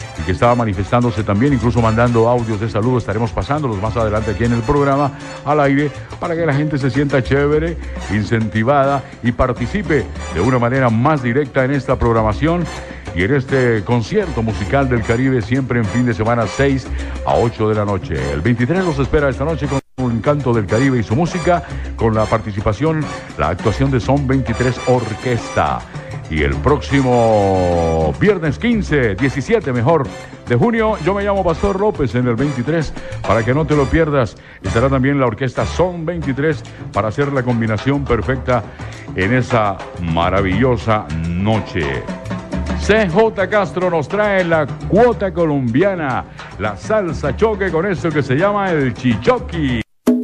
y que estaba manifestándose también, incluso mandando audios de saludo. Estaremos pasándolos más adelante aquí en el programa al aire para que la gente se sienta chévere, incentivada y participe de una manera más directa en esta programación y en este concierto musical del Caribe, siempre en fin de semana, 6 a 8 de la noche. El 23 los espera esta noche con un canto del Caribe y su música, con la participación, la actuación de Son 23 Orquesta. Y el próximo viernes 17 de junio, yo me llamo Pastor López en el 23, para que no te lo pierdas. Estará también la orquesta Son 23 para hacer la combinación perfecta en esa maravillosa noche. CJ Castro nos trae la cuota colombiana, la salsa choque con eso que se llama el chichoqui.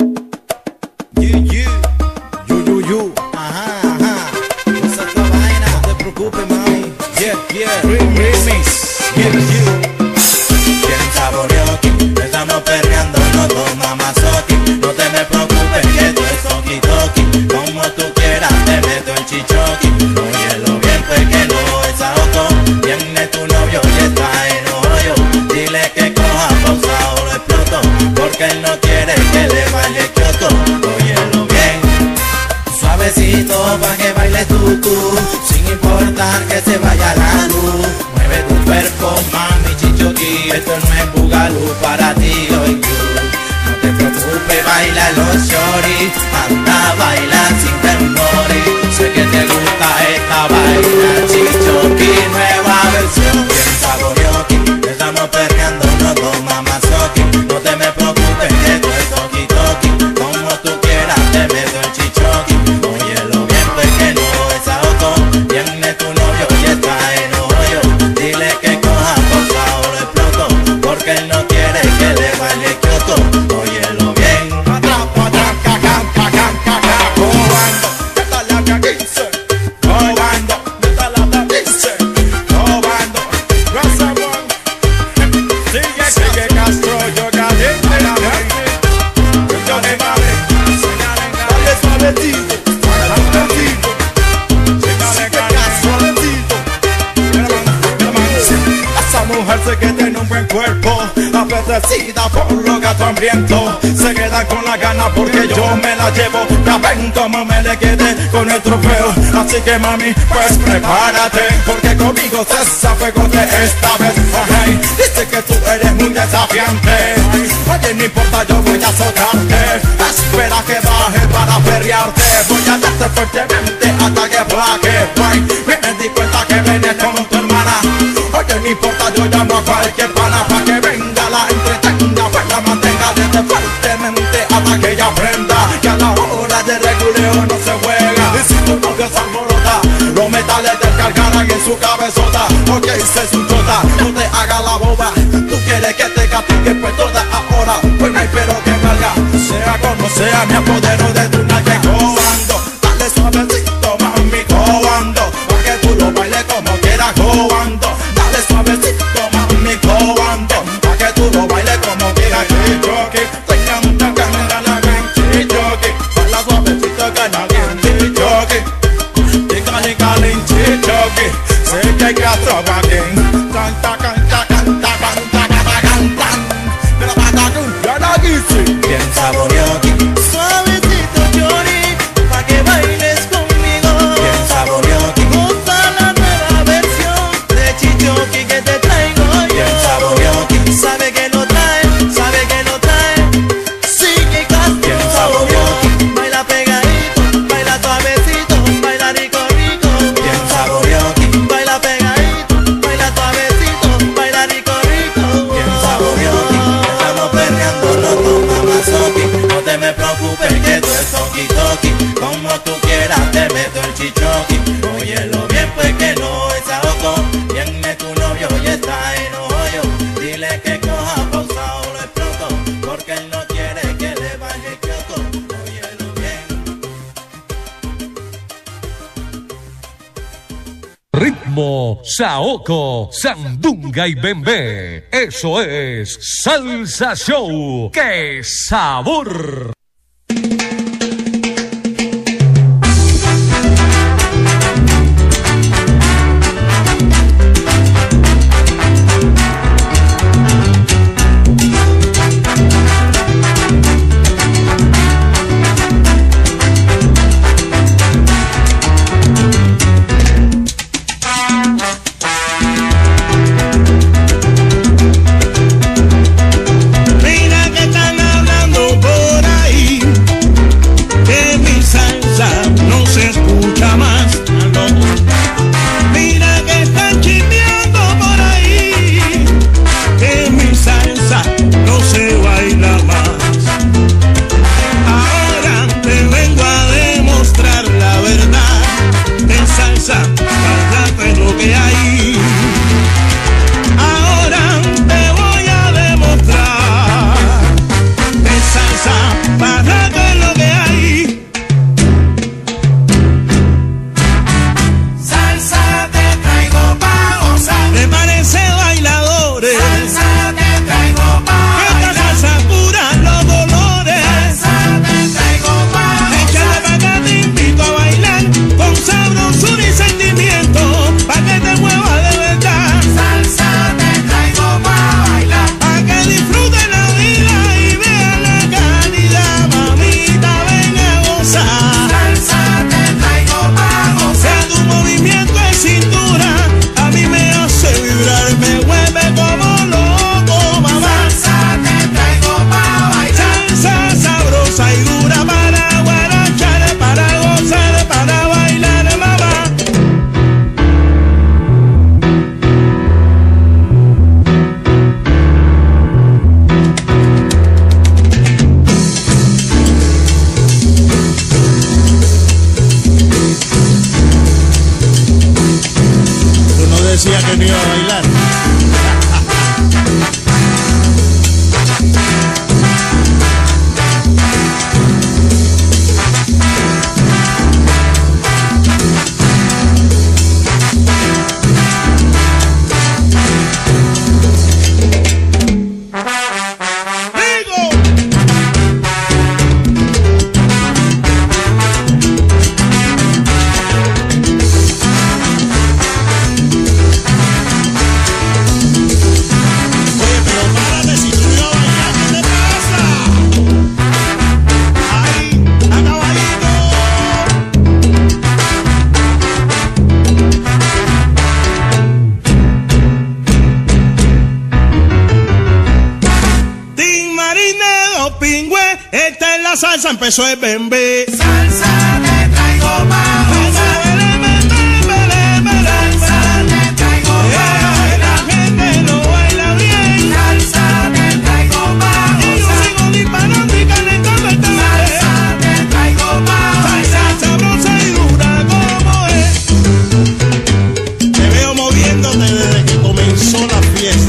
Remix, bien saborioki, estamos perreando, no toma mazoki. No te me preocupes que esto es toki toki. Como tú quieras te meto el chichoki. Óyelo bien pues que no es ahogo. Viene tu novio y está en hoyo. Dile que coja pausa o lo exploto, porque él no quiere que le baile Kioto. Óyelo bien, suavecito pa' que baile tú, sin importar que se vaya la luz. Mueve tu cuerpo, mami, chichoqui, esto no es bugalú para ti hoy. No te preocupes, baila los shorty, anda, baila sin temor. Sé que te gusta esta vaina, chichoqui, nueva versión. Bien saborioki, estamos perreando, no toma mazoki. No te me preocupes, esto es toki toki. Como tú quieras te meto el chichoqui. Óyelo bien pues que no es ahogo. Viene tu novio y está en hoyo. Dile que coja pausa o lo exploto, porque él no quiere que le baile Kioto. Óyelo bien. Cobando, esta la que dice. Cobando, esta la que dice. Cobando, Raza One. Sigue Castro, yo caliente la mente. Yo le vale, dale suavecito, suavecito. Esa mujer sé que tiene un buen cuerpo, apetecida por los gatos hambrientos. Se queda con la gana porque yo me la llevo. Ya ven como me le quedé con el trofeo. Así que mami, pues prepárate, porque conmigo se sabe de esta vez. Okay. Dice que tú eres muy desafiante. Oye, no importa, yo voy a azotarte. Espera que baje para perrearte. Voy a darte fuertemente hasta que plaque. Me di cuenta que vienes con tu hermana. Oye, no importa, yo llamo a cualquier pana pa' que venga, la entretenga, pues la mantenga desde fuertemente hasta que ella aprenda que a la hora de reguleo no se juega. Y si tu novio se alborota, los metales descargarán en su cabezota, porque se su chota, no te hagas la boba. Tú quieres que te castigue pues toda ahora, pues no hay pero que valga. Sea como sea, me apodero de tu nalga. Cobando, dale suavecito, mami, cobando, pa' que tú lo bailes como quieras. Cobando, dale suavecito, mami, cobando, pa' que tú lo bailes como quieras. Chichoqui, tenga mucha gana, chichoqui, baila suavecito, gana bien, chichoqui, cali, cali, chichoqui, sé que hay que atrapar bien. Canta, canta, canta, canta, canta, canta, pero para tú, ya no quise. Bien saborioki, suavecito, chori, pa' que bailes conmigo. Bien saborioki, gusta la nueva versión de chichoqui que te traigo yo. Bien saborioki, sabe que lo trae, sabe que lo trae. Sigue Castro. Bien saborioki, baila pegadito, baila suavecito, baila rico rico. Bien saborioki, baila pegadito, baila suavecito, baila rico rico. Bien saborioki, estamos perreando, no toma mazoki. No te me preocupes que tú es toki toki. Como tú quieras te meto el chichoqui. Óyelo bien pues que no es ahogo. Viene tu novio y está en hoyo. Dile que coja pausa o lo exploto, porque él no quiere que le baje Kioto. Óyelo bien. Ritmo, saoco, sandunga y bembé. Eso es Salsa Show. ¡Qué sabor! sabía que no iba a bailar. Salsa empezó el bembe. Salsa te traigo pa' gozar. Salsa te traigo pa' bailar. La gente no baila bien. Salsa te traigo pa' Y yo gozar. sigo disparando y calentando el tambor. Salsa te traigo pa' bailar. Salsa sabrosa y dura como es. Te veo moviéndote desde que comenzó la fiesta.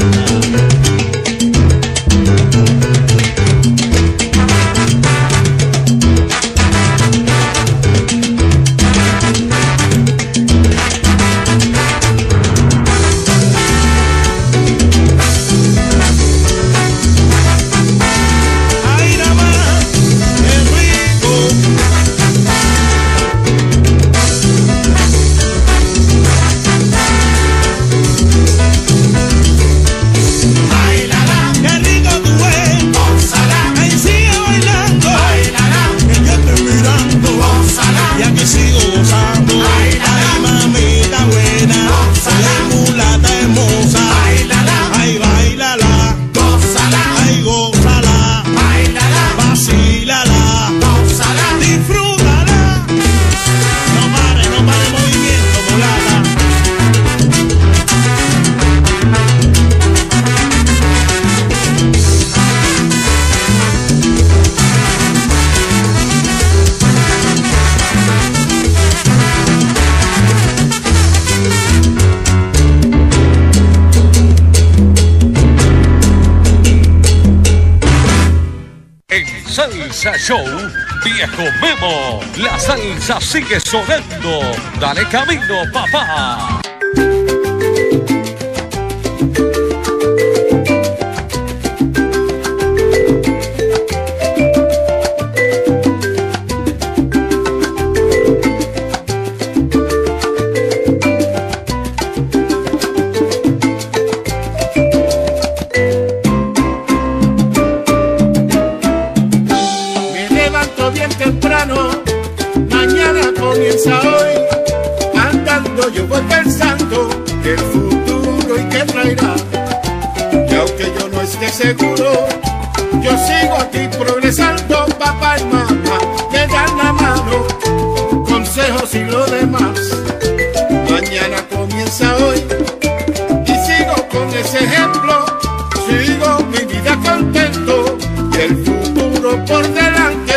Salsa Show, Viejo Memo. La salsa sigue sonando. Dale camino, papá. Yo voy pensando del futuro y qué traerá. Y aunque yo no esté seguro, yo sigo aquí progresando. Papá y mamá me dan la mano, consejos y lo demás. Mañana comienza hoy y sigo con ese ejemplo. Sigo mi vida contento y el futuro por delante.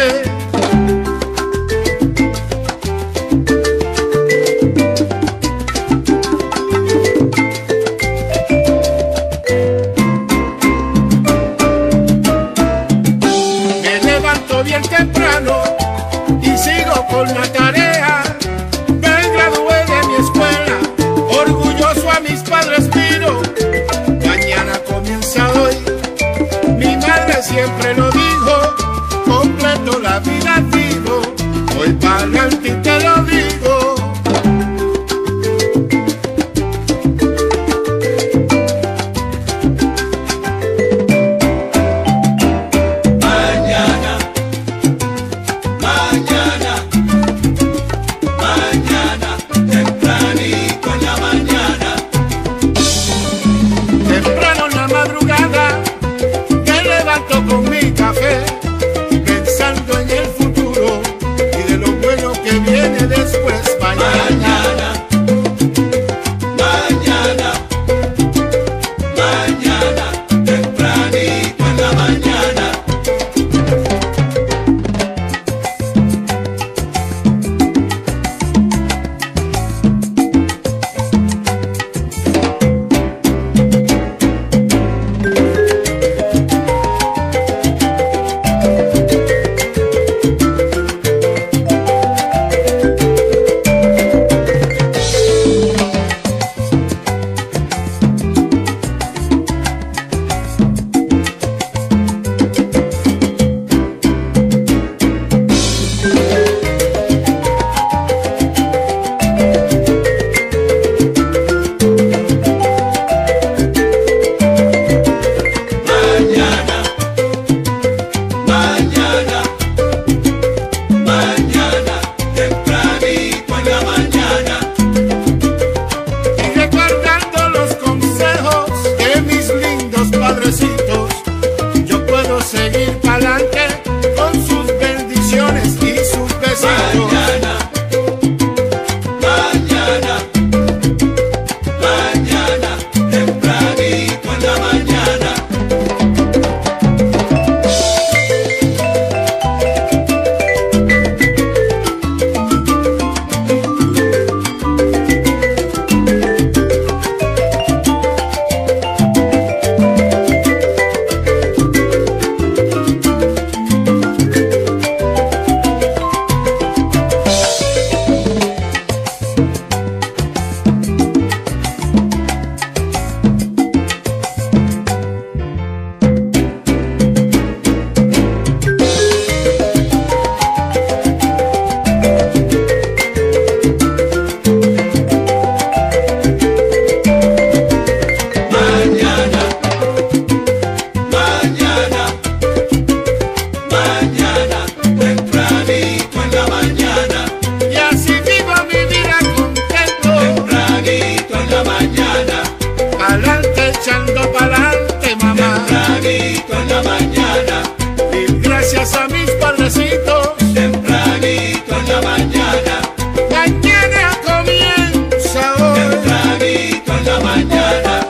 gracias a mis padrecitos. Tempranito en la mañana. Mañana comienza hoy. Tempranito en la mañana.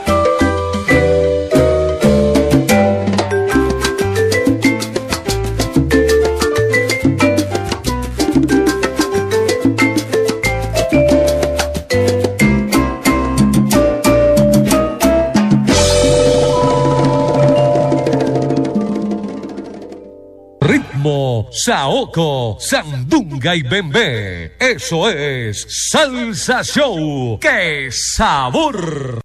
Ritmo, saoco, sandunga y bembé. Eso es Salsa Show. ¡Qué sabor!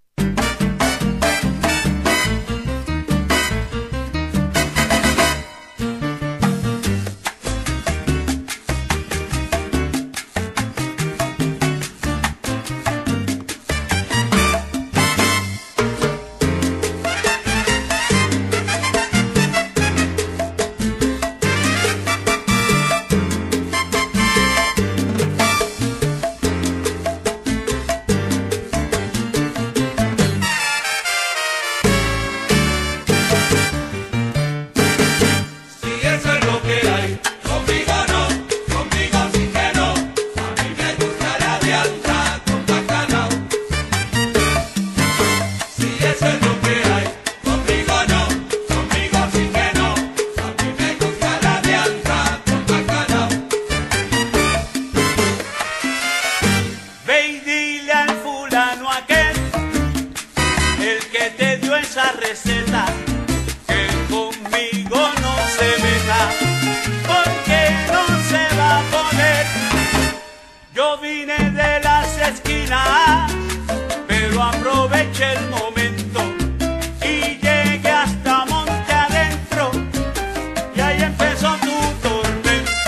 Receta que conmigo no se deja, porque no se va a poner. Yo vine de las esquinas, pero aproveché el momento y llegué hasta monte adentro, y ahí empezó tu tormento.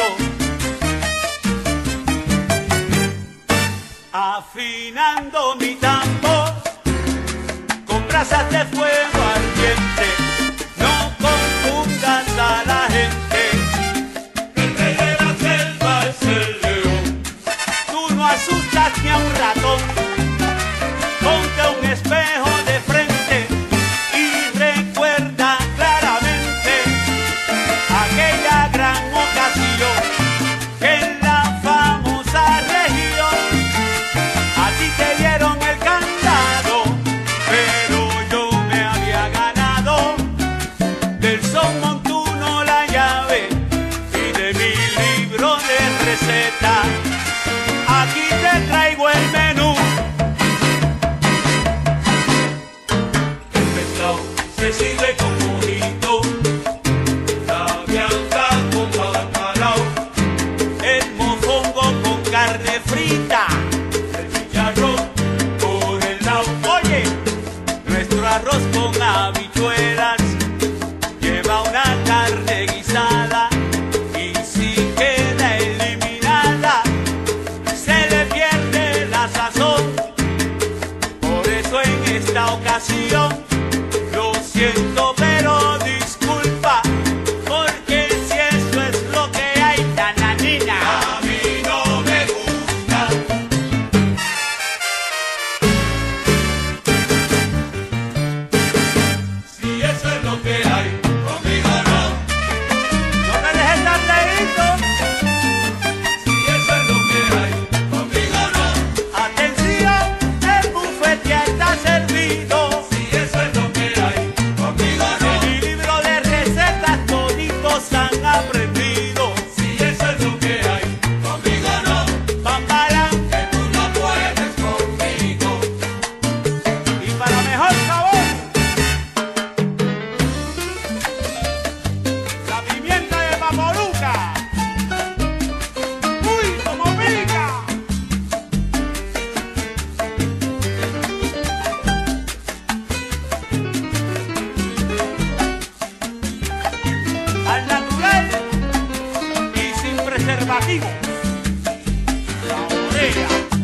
Afinando mi tambor con brasas de fuego ardiente, no confundas a la gente. El rey de la selva es el león. Tú no asustas ni a un ratón. Ponte un espejo de frente y recuerda claramente aquella gran ocasión que en la famosa región a ti te dieron el candado, pero yo me había ganado del son montuno la llave y de mi libro de receta. Aquí te traigo el menú. El pescado se sirve con mojito, la bianca con bacalao, el mofongo con carne frita, el chicharrón por el lado. Oye, nuestro arroz con habichuelas lleva una carne guisada, y si queda eliminada se le pierde la sazón. Por eso en esta ocasión lo siento, pero disculpa, porque si eso es lo que hay, nananina, a mí no me gusta. Si eso es lo que hay, conmigo no. No me dejes tan leído. Si eso es lo que hay, conmigo no. Atención, el buffet ya está servido. Si eso es lo que hay, conmigo no. En mi libro de recetas toditos han aprendido. Si eso es lo que hay, conmigo no. Bambala, que tú no puedes conmigo. Y para mejor sabor, la pimienta de Paporuca. ¡Uy, como pica! Al natural y sin preservativos. Saborea.